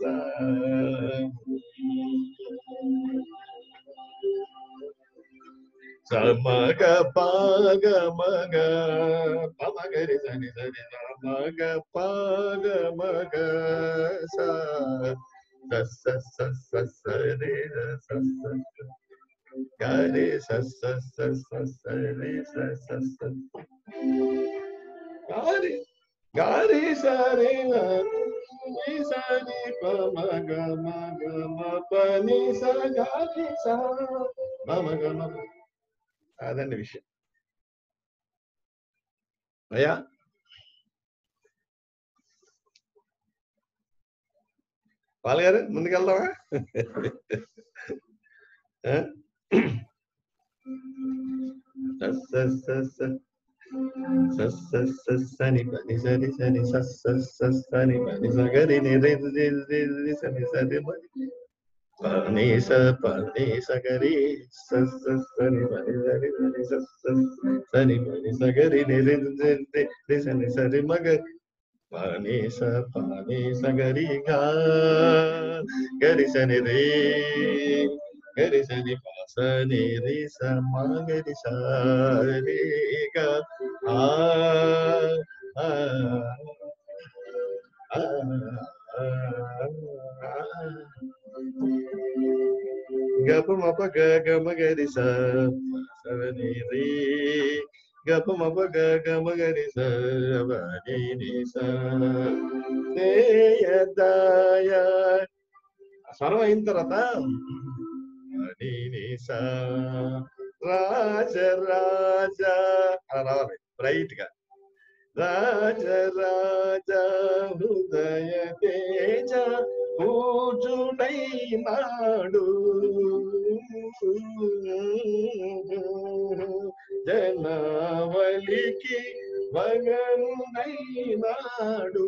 C: సమగ పాగ మగ పమగరి సరి సరి సమగ పాగ మగ స స స స స రే స స గరి స స స స స రే స స స గరి గరి స రే ని స ని ప మ గ మ గ మ ప ని స గరి స మ మ గ మ. అదండి విషయం. అయ్యా పాల్గారు ముందుకెళ్దామా? సని పని సరి సని సని పని సగరి ని రి రి రి రి సని సరి పని స పని సగరి సని పని సరి సని సని పని సగరి ని రి రి సని సరి మగ పని స పని సగరి గా గరి సని రే గరి సని ప సని రి స మగరి స రి గ ఆ ఆ ఆ గప మప గ గమ గరి స సని రి గప మప గ గమ గరి స వని ని స సేయదాయ. స్వరం అయిన తర్వాత ని ని స రాజ రాజ అలా రావాలి బ్రైట్ గా. రాజ రాజ హృదయ తేజ పూజుడైనాడు జనావళికి వగనుడైనాడు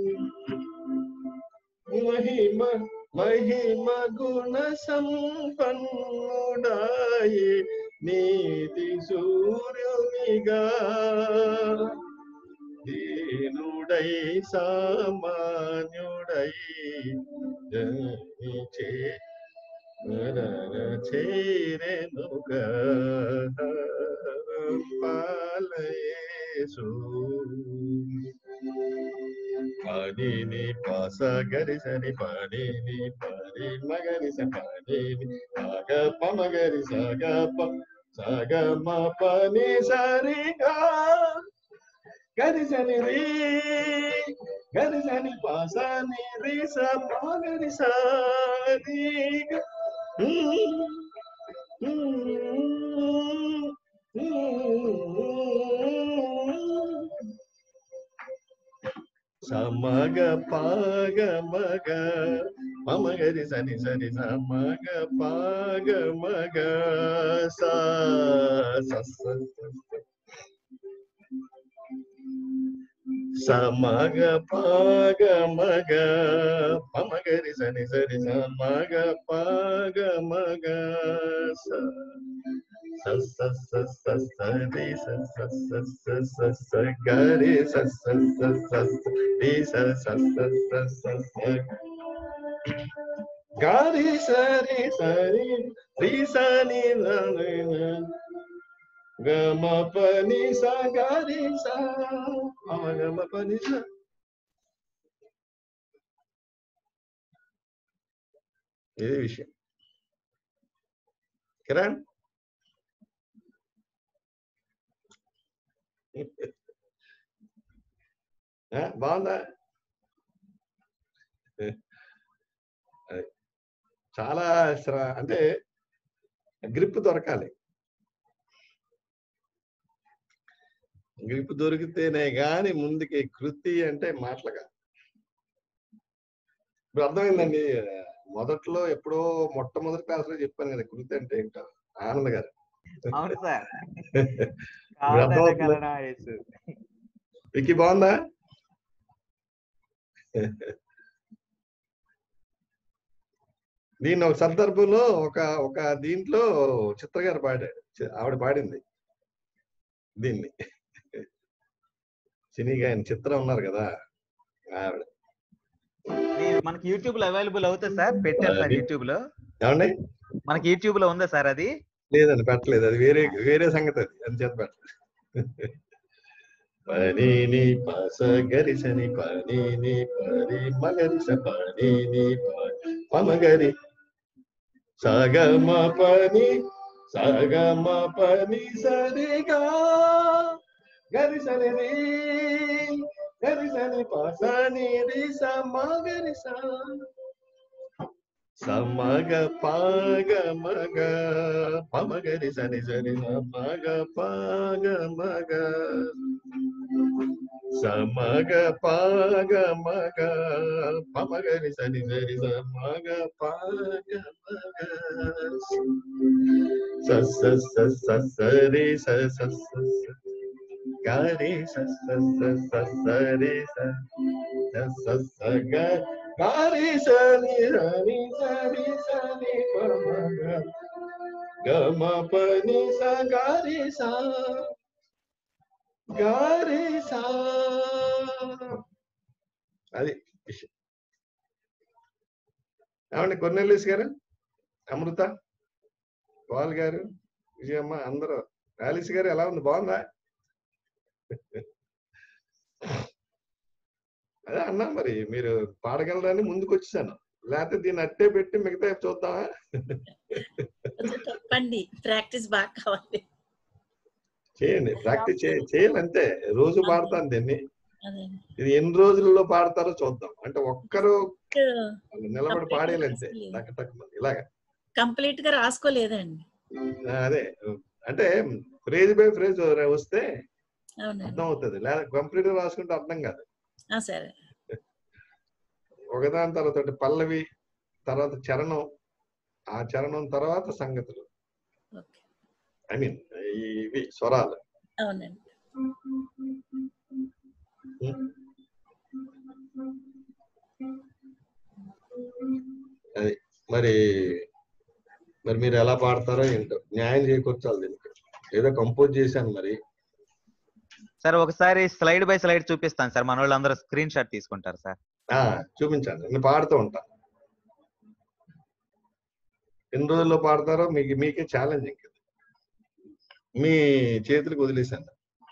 C: మహిమ మహిమ గుణ సంపన్నుడాయి నీతి సూర్యునిగా దీనుడై సామాన్యుడై జనిచే చేరెనుగా పాలయేసు పాడిని పాస గరిసని పాడిని పాడి మగరిస పాడిని సాగ పమగరి సాగ ప సాగ మ పని సరిగా గరిసని రీ గరిసని పాసని రి స మగరి సరి సమగ పాగ మగ మమగరి సని సని సమగ పాగ మగ సా సమగ పాగ మగ మమగరి సని సని సమగ పాగ మగ సా సరి గరి గారి సరి సరి రి సని గమ పని స గారి స గమ పని స. ఇదే విషయం. కిరణ్ బాగుందా? చాలా అంటే గ్రిప్ దొరకాలి. గ్రిప్ దొరికితేనే గాని ముందుకి కృతి అంటే మాటలుగా. ఇప్పుడు అర్థమైందండి. మొదట్లో ఎప్పుడో మొట్టమొదటి క్లాస్ లో చెప్పాను కదా కృతి అంటే ఏంటో ఆనంద్ గారు.
A: అవును సార్.
C: విక్కీ బాగుందా? దీన్ని ఒక సందర్భంలో ఒక ఒక దీంట్లో చిత్ర గారు పాడాడు, ఆవిడ పాడింది దీన్ని. సినీ గాయని చిత్ర ఉన్నారు కదా ఆవిడ.
A: మనకి యూట్యూబ్ లో అవైలబుల్ అవుతుంది సార్, పెట్టారు సార్ యూట్యూబ్ లో.
C: ఏమండి
A: మనకి యూట్యూబ్ లో ఉందా సార్ అది?
C: లేదండి పెట్టలేదు, అది వేరే వేరే సంగతి, అది అని చేత పెట్టలేదు. పని పస గరిసని పని పరి మగరిస పని పమగరి సగమ పని సగమ పని సరిగా గరిసని రీ గరిసని పసని రి సమగరి సమగ పాగ మగ పమగరి సని సరి మగ పాగ మగ సమగ పాగ మగ పమగరి సని సరి సమగ పాగ మగ స సరి స గరి స సరి స గ గారి సని రని సరి సని పమగ గమ పని స గారి స గారి సా. అది విషయం. ఏమండి కొన్నెల్లిస్ గారు, అమృత, పాల్ గారు, విజయమ్మ, అందరూ. ఆలిస్ గారు ఎలా ఉంది? బాగుందా? అదే అన్నా, మరి మీరు పాడగలరని ముందుకు వచ్చేసాను, లేకపోతే దీన్ని అట్టే పెట్టి మిగతా చూద్దామా?
E: తప్పండి, ప్రాక్టీస్ బాగా కావాలి.
C: చేయండి, ప్రాక్టీస్ చేయాలి అంతే. రోజు పాడతాను దీన్ని. ఇది ఎన్ని రోజుల్లో పాడతారో చూద్దాం. అంటే ఒక్కరు నిలబడి పాడేయాలంతే, టక్ టక్ ఇలాగా
E: కంప్లీట్ గా రాసుకోలేదండి.
C: అదే అంటే ఫ్రేజ్ బై ఫ్రేజ్ వస్తే
E: అవునండి
C: అర్థం అవుతుంది, లేదా కంప్లీట్ గా రాసుకుంటే అర్థం కాదు.
E: ఆ, సరే
C: ఒకదాని తర్వాత ఒకటి పల్లవి, తర్వాత చరణం, ఆ చరణం తర్వాత సంగతులు,
E: ఓకే
C: ఐ మీన్ ఇవి స్వరాలు.
E: అవునండి
C: అది మరి మరి మీరు ఎలా పాడతారో ఏంటో, న్యాయం చేకూర్చాలి దీనికి. ఏదో కంపోజ్ చేశాను మరి.
A: సార్ ఒకసారి స్లైడ్ బై స్లైడ్ చూపిస్తాను సార్, మన వాళ్ళందరూ స్క్రీన్ షాట్ తీసుకుంటారు సార్.
C: ఆ చూపించండి, నేను పాడుతూ ఉంటాను. ఎన్ని రోజుల్లో పాడతారో మీకు మీకే ఛాలెంజింగ్, మీ చేతులకు వదిలేశాను.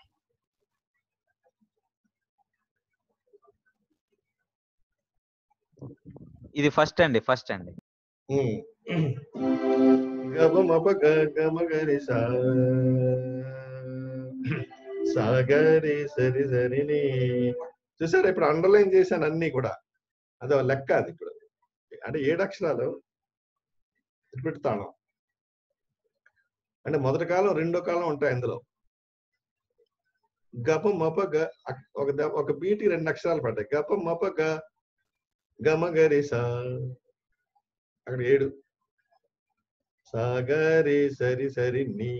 A: ఇది ఫస్ట్ అండి, ఫస్ట్ అండి.
C: గమప గమగరి సాగరి సరి సరిని చూసారా, ఇప్పుడు అండర్లైన్ చేశాను అన్ని కూడా. అదో లెక్క అది. ఇప్పుడు అంటే ఏడు అక్షరాలు ఇప్పుడు తాళం అంటే మొదటి కాలం రెండో కాలం ఉంటాయి అందులో. గప మప గ ఒక ఒక బీటి రెండు అక్షరాలు పడ్డాయి. గప మప గ గమగరి సా, అక్కడ ఏడు. సాగరి సరి సరి నీ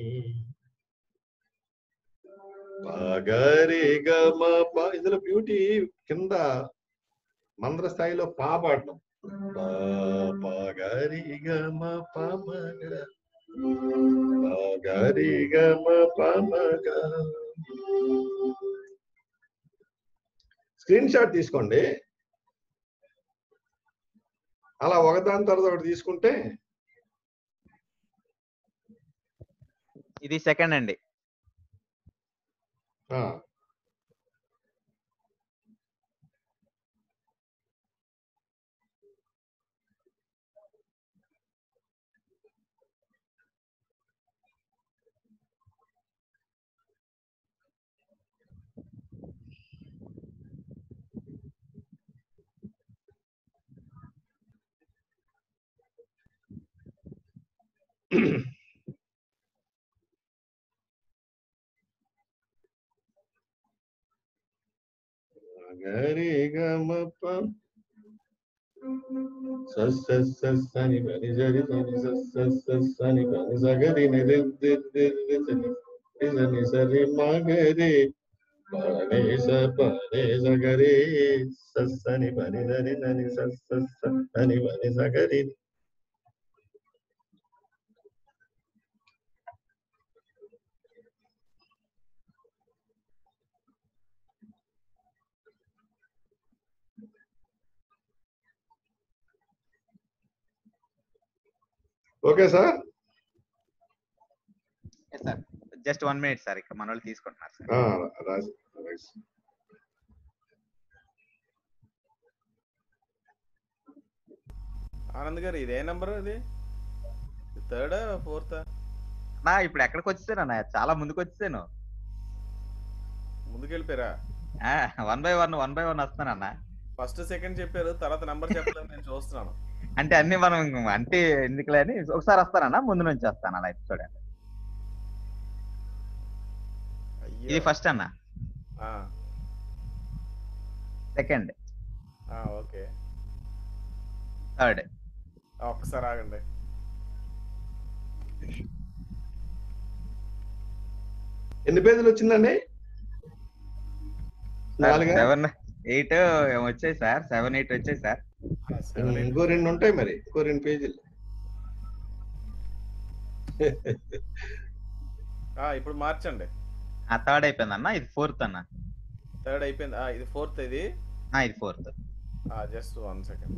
C: పాగరి గమ ప. ఇందులో బ్యూటీ కింద మంద్ర స్థాయిలో పా పాడడం. పాగరి గమ పమగ పాగరి గమ పమగ. స్క్రీన్ షాట్ తీసుకోండి. అలా ఒకదాని తర్వాత ఒకటి తీసుకుంటే.
A: ఇది సెకండ్ అండి.
C: గరి గమ ప సస్ సస్ సస్ సని బని జరి సని సస్ సస్ సస్ సని బని సగరి ని రి రి రి రి సని సని సరి మగరి పని స పని సగరి సస్ సని బని జరి సని సస్ సస్ సని బని సగరి. Okay sir,
A: sir just one minute sir, ఇక్కడ మన వాళ్ళు తీసుకుంటున్నారు సార్.
C: రాజు
G: ఆనంద్ గారు ఇదే నంబర్, ఇది థర్డ్ ఫోర్త్?
A: నా ఇప్పుడు ఎక్కడికి వచ్చేసాను అన్న, చాలా ముందుకు వచ్చేసాను.
G: ముందుకు వెళ్ళిపోయారా?
A: One by one one by one వస్తాను అన్న.
G: ఫస్ట్ సెకండ్ చెప్పారు, తర్వాత నంబర్ చెప్పలేదు, నేను చూస్తున్నాను.
A: అంటే అన్ని మనం అంటే ఎందుకులే అని ఒకసారి వస్తానన్నా, ముందు నుంచి వస్తాను అలా. చూడండి ఇది ఫస్ట్ అన్న, సెకండ్,
G: ఓకే,
A: థర్డ్.
G: ఒక్కసారి ఆగండి.
C: ఎన్ని పేజీలు వచ్చిందండి?
A: సెవెన్ ఎయిట్ వచ్చాయి సార్, సెవెన్ ఎయిట్ వచ్చాయి సార్.
C: ఇంకో రెండు ఉంటాయి మరి, ఇంకో రెండు పేజీలు.
G: ఇప్పుడు మార్చండి.
A: థర్డ్ అయిపోయింది అన్న, ఇది ఫోర్త్ అన్న.
G: థర్డ్ అయిపోయింది, ఇది ఫోర్త్. ఇది
A: ఇది fourth.
G: Just one second.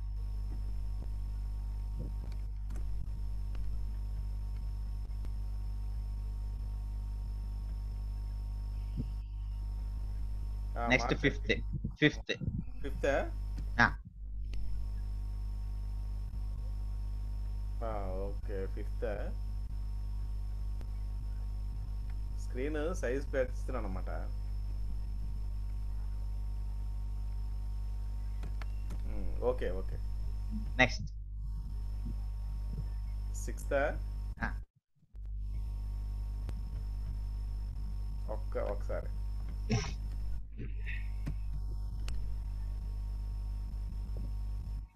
A: Next fifth. Fifth
G: fifth okay, fifth. Screen size పెంచుతున్నాను అనమాట. Okay okay,
A: next
G: sixth.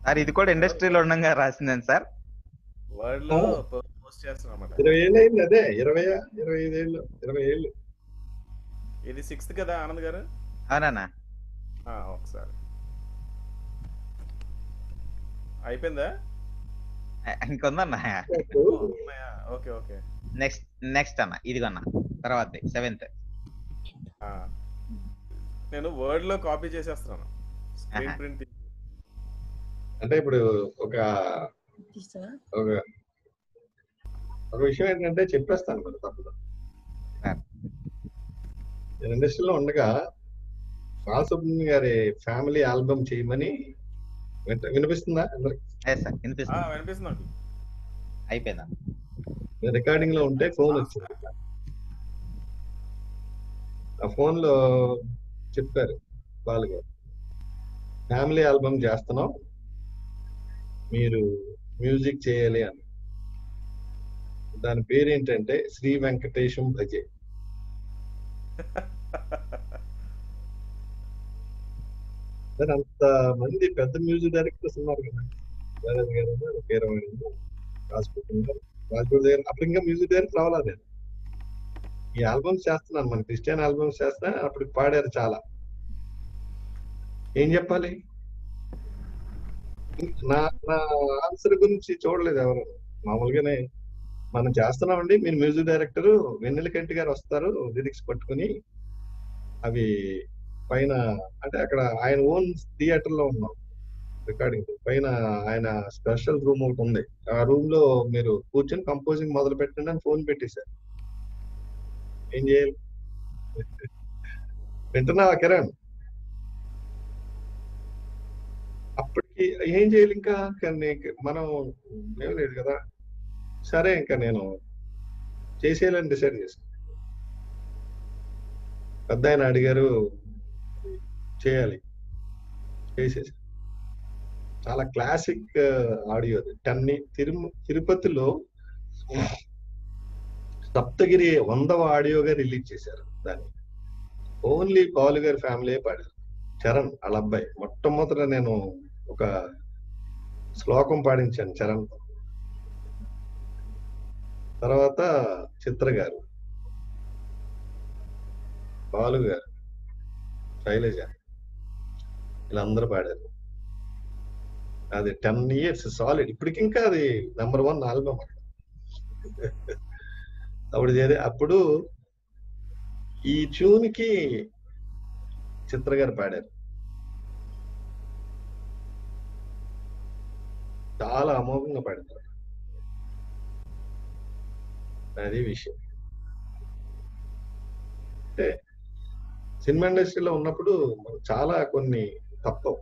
A: Sir ఇది కూడా ఇండస్ట్రీలో ఉండగా రాసిందని సార్.
G: వర్డ్ లో పోస్ట్ చేస్తున్నాం అన్నమాట.
C: ఇరవై ఏళ్ళు అయింది అదే ఇరవై ఇరవై ఐదు ఏళ్ళు ఇరవై ఏళ్ళు.
G: ఇది సిక్స్త్ కదా ఆనంద్ గారు?
A: అవునా?
G: ఒకసారి అయిపోయిందా?
A: ఇంకొందన్న.
G: ఓకే ఓకే
A: నెక్స్ట్ నెక్స్ట్ అన్న ఇదిగోన్న తర్వాత సెవెంత్.
G: నేను వర్డ్ లో కాపీ చేసేస్తున్నాను స్క్రీన్ ప్రింట్.
C: అంటే ఇప్పుడు ఒక ఒక ఒక విషయం ఏంటంటే చెప్పేస్తాను మరి తప్పదు. నేను ఇండస్ట్రీలో ఉండగా బాలసుబ్రహ్మణ్యం గారి ఫ్యామిలీ ఆల్బమ్ చేయమని వినిపిస్తుందా అందరికి?
G: వినిపిస్తుంది.
A: అయిపోయిందా?
C: రికార్డింగ్ లో ఉంటే ఫోన్ వచ్చింది. ఆ ఫోన్ లో చెప్పారు బాలు గారు, ఫ్యామిలీ ఆల్బమ్ చేస్తున్నాం, మీరు మ్యూజిక్ చేయాలి అని. దాని పేరు ఏంటంటే శ్రీ వెంకటేశం భజే. అంత మంది పెద్ద మ్యూజిక్ డైరెక్టర్స్ ఉన్నారు కదా, వేరేది గారు, కీరవాణి, రాజ్పూర్ రాజ్పూర్ దగ్గర. అప్పుడు ఇంకా మ్యూజిక్ డైరెక్టర్ రావాలి. ఈ ఆల్బమ్స్ చేస్తున్నాను, మన క్రిస్టియన్ ఆల్బమ్స్ చేస్తున్నా. అప్పుడు పాడారు చాలా. ఏం చెప్పాలి? నా నా ఆన్సర్ గురించి చూడలేదు ఎవరు. మామూలుగానే మనం చేస్తున్నామండి, మీరు మ్యూజిక్ డైరెక్టర్ వెన్నెలకంటి గారు వస్తారు లిరిక్స్ పట్టుకుని. అవి పైన అంటే అక్కడ ఆయన ఓన్ థియేటర్ లో ఉన్నాం రికార్డింగ్. పైన ఆయన స్పెషల్ రూమ్ ఒకటి ఉంది. ఆ రూమ్ లో మీరు కూర్చొని కంపోజింగ్ మొదలు పెట్టండి అని ఫోన్ పెట్టేశారు. ఏం చేయాలి? వింటున్నావా కిరణ్? అప్పటికి ఏం చేయాలి ఇంకా? మనం ఏం లేదు కదా. సరే ఇంకా నేను చేసేయాలని డిసైడ్ చేశాను. పెద్ద ఆయన అడిగారు చేయాలి, చేసేసి. చాలా క్లాసిక్ ఆడియో అది. టన్ని తిరుమ తిరుపతిలో సప్తగిరి వందవ ఆడియోగా రిలీజ్ చేశారు. దాన్ని ఓన్లీ బాలు గారి ఫ్యామిలీ పాడారు. చరణ్ వాళ్ళ అబ్బాయి. మొట్టమొదట నేను ఒక శ్లోకం పాడించాను చరణ్. తర్వాత చిత్ర గారు, బాలు గారు, శైలజ, వీళ్ళందరూ పాడారు. అది టెన్ ఇయర్స్ సాలిడ్. ఇప్పటికి ఇంకా అది నెంబర్ వన్ ఆల్బమ్. అప్పుడు చేరే అప్పుడు ఈ ట్యూన్ కి చిత్ర గారు పాడారు. చాలా అమోఘంగా పాడారు. అది విషయం. అంటే సినిమా ఇండస్ట్రీలో ఉన్నప్పుడు చాలా కొన్ని తప్పవు.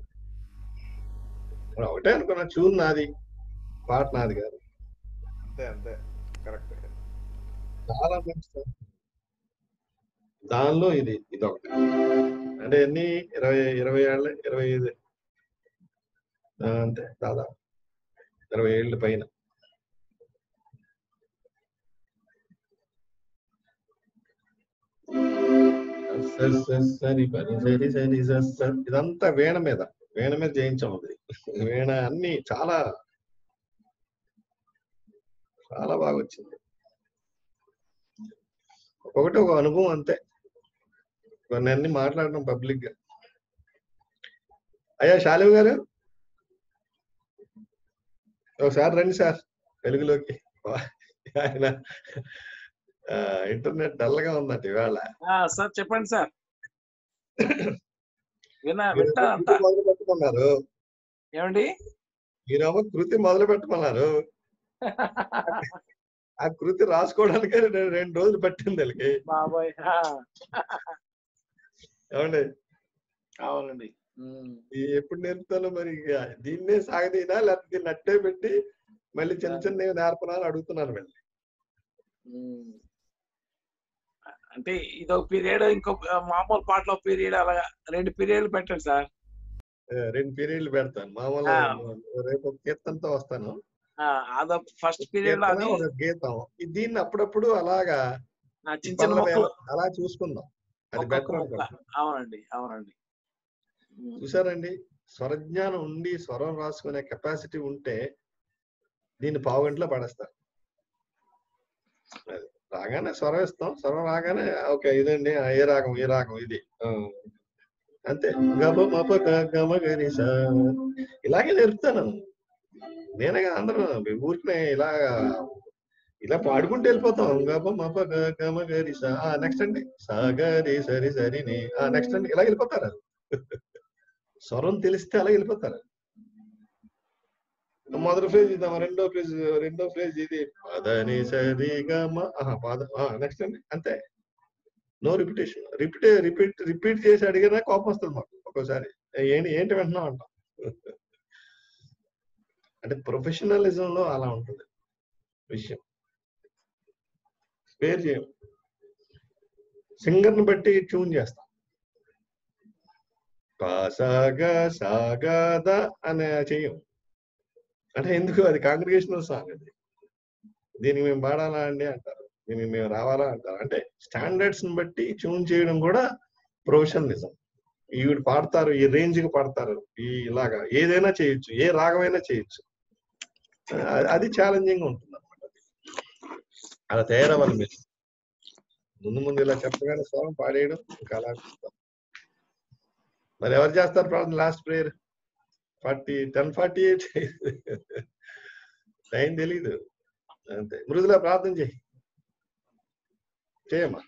C: ఒకటే అనుకున్నా, ట్యూన్ నాది, పాట నాది కాదు.
G: అంతే అంతే కరెక్ట్.
C: చాలా మంచి దానిలో ఇది ఇది ఒకటి. అంటే ఎన్ని ఇరవై ఇరవై ఏళ్ళ ఇరవై ఐదు అంతే, దాదాపు ఇరవై ఏళ్ళ పైన. సరి పని సరి సరి సరి ఇదంతా వీణ మీద వీణ మీద జయించాం. అది వీణ అన్ని చాలా చాలా బాగా వచ్చింది. ఒకటి ఒక అనుభవం అంతే. కొన్ని అన్ని మాట్లాడడం పబ్లిక్ గా. అయ్యా శాలివ్ గారు ఒకసారి రండి సార్ తెలుగులోకి. ఆయన ఇంటర్నెట్ డల్ గా ఉందంట ఇవాళ.
B: సార్ చెప్పండి సార్.
C: మొదలు పెట్టమన్నారు.
B: ఏమండి?
C: మీరేమో కృతి మొదలు పెట్టమన్నారు. ఆ కృతి రాసుకోవడానికి రెండు రోజులు పట్టింది వాళ్ళకి.
B: బాబాయ్
C: ఏమండి?
B: అవునండి.
C: ఎప్పుడు నేర్పుతానో మరి. దీన్నే సాగదీనా లేకపోతే దీన్ని అట్టే పెట్టి మళ్ళీ చిన్న చిన్న నేర్పనా అని అడుగుతున్నాను మళ్ళీ.
B: అంటే ఇదొక పీరియడ్, ఇంకో మామూలు పాటలో పీరియడ్, అలాగా రెండు పీరియడ్లు పెట్టండి సార్.
C: రెండు పీరియడ్లు పెడతాను. మామూలు రేపు కీర్తనతో వస్తాను.
B: అదో ఫస్ట్ పీరియడ్ లో
C: ఒక గీతం. దీన్ని అప్పుడప్పుడు అలాగా
B: చిన్న చిన్న మొక్కలు
C: అలా చూసుకుందాం. అది బెటర్.
B: అవునండి అవునండి.
C: చూసారండి స్వరజ్ఞానం ఉండి స్వరం రాసుకునే కెపాసిటీ ఉంటే దీన్ని పావు గంటలో పడేస్తారు. అది రాగానే స్వరం ఇస్తాం, స్వరం రాగానే ఓకే ఇదండి ఏ రాగం ఏ రాగం ఇది అంతే. గమ మప గమ గరిస ఇలాగే నేర్పుతాను నేనే కదా. అందరూ ఊరికనే ఇలా ఇలా పాడుకుంటూ వెళ్ళిపోతాం. గమ మప గమ గరిస నెక్స్ట్ అండి సాగరి సరి సరిని నెక్స్ట్ అండి ఇలా వెళ్ళిపోతారు. స్వరం తెలిస్తే అలా వెళ్ళిపోతారు. మొదటి ఫ్రేజ్ ఇద్దాం, రెండో ఫ్రేజ్ రెండో ఫ్రేజ్ ఇది పదని సరి గమ పాద నెక్స్ట్ అండి అంతే. No repetition. Repeat repeat repeat చేసి అడిగినా కోపం వస్తుంది మాకు ఒక్కోసారి. ఏంటి ఏంటి వింటున్నాం అంటాం. అంటే ప్రొఫెషనలిజం లో అలా ఉంటుంది విషయం. స్పేర్ చేయం. సింగర్ని బట్టి ట్యూన్ చేస్తాం. సాగా సాగాద అనే చెయ్యం. అంటే ఎందుకు? అది కాంగ్రిగేషనల్ సాంగ్. అది దీనికి మేము పాడాలా అండి అంటారు, దీనికి మేము రావాలా అంటారు. అంటే స్టాండర్డ్స్ ని బట్టి ట్యూన్ చేయడం కూడా ప్రొఫెషనలిజం. ఈవిడ పాడతారు, ఈ రేంజ్ కి పాడతారు, ఈ ఇలాగా ఏదైనా చేయొచ్చు, ఏ రాగమైనా చేయొచ్చు. అది ఛాలెంజింగ్ ఉంటుంది అనమాట. అలా తయారవ్వాలి మీరు. ముందు ముందు ఇలా చెప్పగానే స్వరం పాడేయడం ఇంకా అలా. మరి ఎవరు చేస్తారు ప్రార్థన? Last prayer forty ten forty eight time తెలీదు అంతే. మృదులా ప్రార్థన చేయి చేయమ్మా.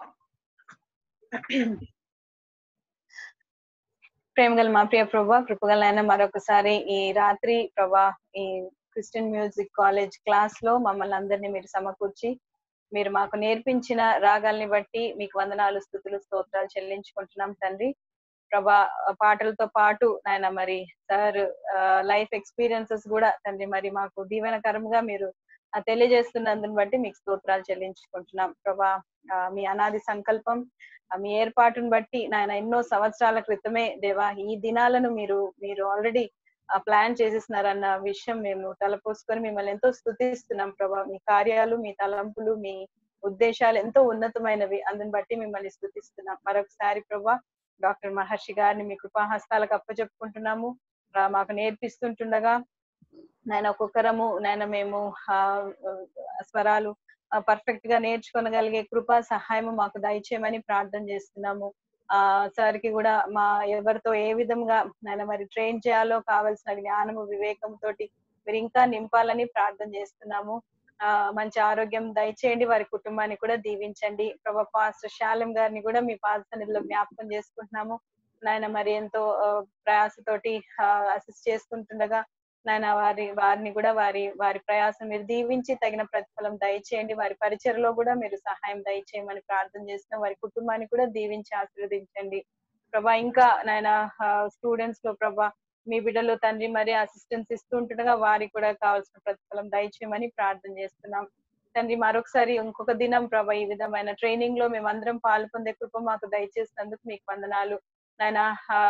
D: ప్రేమగల మా ప్రియ ప్రభా, కృపగలైన మరొకసారి ఈ రాత్రి ప్రభా ఈ క్రిస్టియన్ మ్యూజిక్ కాలేజ్ క్లాస్ లో మమ్మల్ని అందరినీ మీరు సమకూర్చి మీరు మాకు నేర్పించిన రాగాల్ని బట్టి మీకు వందనాలు, స్తుతులు, స్తోత్రాలు చెల్లించుకుంటున్నాం తండ్రి. ప్రభా పాటలతో పాటు నాయన మరి సార్ లైఫ్ ఎక్స్పీరియన్సెస్ కూడా తండ్రి మరి మాకు దీవెనకరంగా మీరు తెలియజేస్తున్నందుని బట్టి మీకు స్తోత్రాలు చెల్లించుకుంటున్నాం ప్రభా. మీ అనాది సంకల్పం, మీ ఏర్పాటును బట్టి నాయన ఎన్నో సంవత్సరాల క్రితమే దేవా ఈ దినాలను మీరు మీరు ఆల్రెడీ ప్లాన్ చేసేస్తున్నారన్న విషయం మేము తలపోసుకొని మిమ్మల్ని ఎంతో స్తుతిస్తున్నాం ప్రభా. మీ కార్యాలు, మీ తలంపులు, మీ ఉద్దేశాలు ఎంతో ఉన్నతమైనవి. అందుని బట్టి మిమ్మల్ని స్తుతిస్తున్నాం. మరొకసారి ప్రభా డాక్టర్ మహర్షి గారిని మీ కృపాహస్తాలకు అప్పచెప్పుకుంటున్నాము. మాకు నేర్పిస్తుంటుండగా నాయన ఒక్కొక్కరము నాయన మేము ఆ స్వరాలు పర్ఫెక్ట్ గా నేర్చుకోగలిగే కృపా సహాయము మాకు దయచేయమని ప్రార్థన చేస్తున్నాము. ఆ సార్ కి కూడా మా ఎవరితో ఏ విధంగా నాయన మరి ట్రైన్ చేయాలో కావాల్సిన జ్ఞానము, వివేకం తోటి మీరు ఇంకా నింపాలని ప్రార్థన చేస్తున్నాము. ఆ మంచి ఆరోగ్యం దయచేయండి, వారి కుటుంబాన్ని కూడా దీవించండి ప్రభా. పాస్టర్ శాలం గారిని కూడా మీ పాద సన్నిధిలో జ్ఞాపకం చేసుకుంటున్నాము నాయన. మరి ఎంతో ప్రయాసతోటి అసిస్ట్ చేసుకుంటుండగా నాయన వారి వారిని కూడా వారి వారి ప్రయాసం మీరు దీవించి తగిన ప్రతిఫలం దయచేయండి. వారి పరిచయలో కూడా మీరు సహాయం దయచేయమని ప్రార్థన చేస్తున్నాం. వారి కుటుంబాన్ని కూడా దీవించి ఆశీర్వదించండి ప్రభా. ఇంకా నాయన స్టూడెంట్స్ లో ప్రభా మీ బిడ్డలు తండ్రి మరి అసిస్టెన్స్ ఇస్తుంటుండగా వారికి కూడా కావాల్సిన ప్రతిఫలం దయచేయమని ప్రార్థన చేస్తున్నాం తండ్రి. మరొకసారి ఇంకొక దినం ప్రభా ఈ విధమైన ట్రైనింగ్ లో మేమందరం పాల్పొందే కృప మాకు దయచేసినందుకు మీకు వందనాలు నాయన.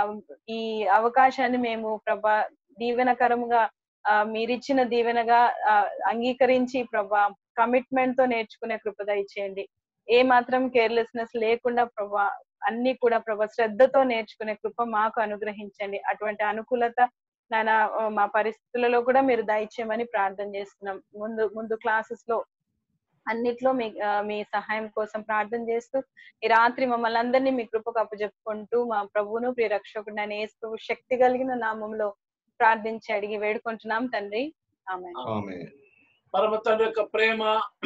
D: ఈ అవకాశాన్ని మేము ప్రభా దీవెనకరంగా ఆ మీరిచ్చిన దీవెనగా ఆ అంగీకరించి ప్రభా కమిట్మెంట్ తో నేర్చుకునే కృప దయచేయండి. ఏ మాత్రం కేర్లెస్నెస్ లేకుండా ప్రభా అన్ని కూడా ప్రభా శ్రద్ధతో నేర్చుకునే కృప మాకు అనుగ్రహించండి. అటువంటి అనుకూలత నాయన మా పరిస్థితులలో కూడా మీరు దయచేయమని ప్రార్థన చేస్తున్నాం. ముందు ముందు క్లాసెస్ లో అన్నిట్లో మీ మీ సహాయం కోసం ప్రార్థన చేస్తూ ఈ రాత్రి మమ్మల్ని అందరినీ మీ కృపకు అప్పచెప్పుకుంటూ మా ప్రభువును ప్రియ రక్షకుడు అని యేసు ప్రభు శక్తి కలిగిన నామంలో ప్రార్థించి అడిగి వేడుకుంటున్నాం తండ్రి. ఆమేన్.
B: పరమ తండ్రి యొక్క ప్రేమ,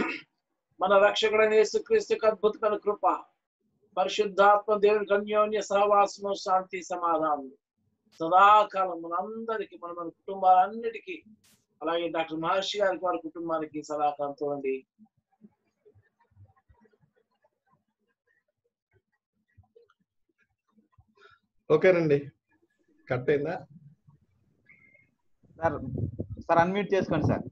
B: మన రక్షకుడైన యేసుక్రీస్తు యొక్క అద్భుతమైన కృప, పరిశుద్ధాత్మ దేవుని అన్యోన్య సహవాసము, శాంతి, సమాధానం సదాకాలం మనందరికీ మన మన కుటుంబాలన్నిటికీ అలాగే డాక్టర్ మహర్షి గారికి వారి కుటుంబానికి సదాకాలం తోండి.
C: ఓకేనండి, కట్ అయిందా
A: సార్? సార్ అన్మ్యూట్ చేసుకోండి సార్.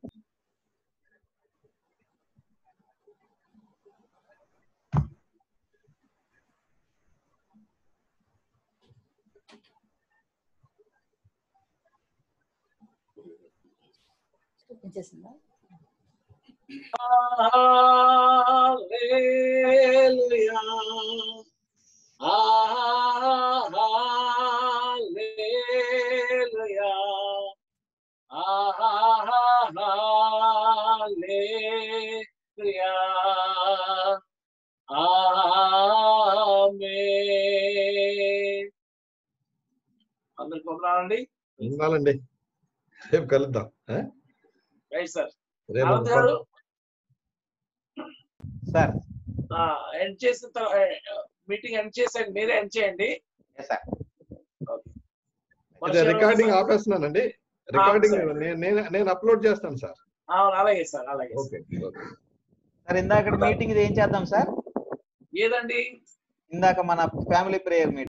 B: Hallelujah hallelujah amen. అందరికి వందనాలండి.
C: ఉండాలండి. రేపు కలుద్దాం.
B: Right sir.
C: రేపు
B: ఆనంద్ గారు
A: సార్
B: ఎండ్ చేసిన తర్వాత మీటింగ్ ఎండ్ చేసాక మీరే ఎండ్ చేయండి.
C: రికార్డింగ్ ఆపేస్తున్నానండి. రికార్డింగ్ నేను నేను అప్లోడ్ చేస్తాను సార్.
B: అలాగే సార్ అలాగే.
C: ఓకే ఓకే
A: సార్ ఇందాక మీటింగ్ ఇది ఏం చేద్దాం సార్?
B: ఏదండి?
A: ఇందాక మన ఫ్యామిలీ ప్రేయర్ మీటింగ్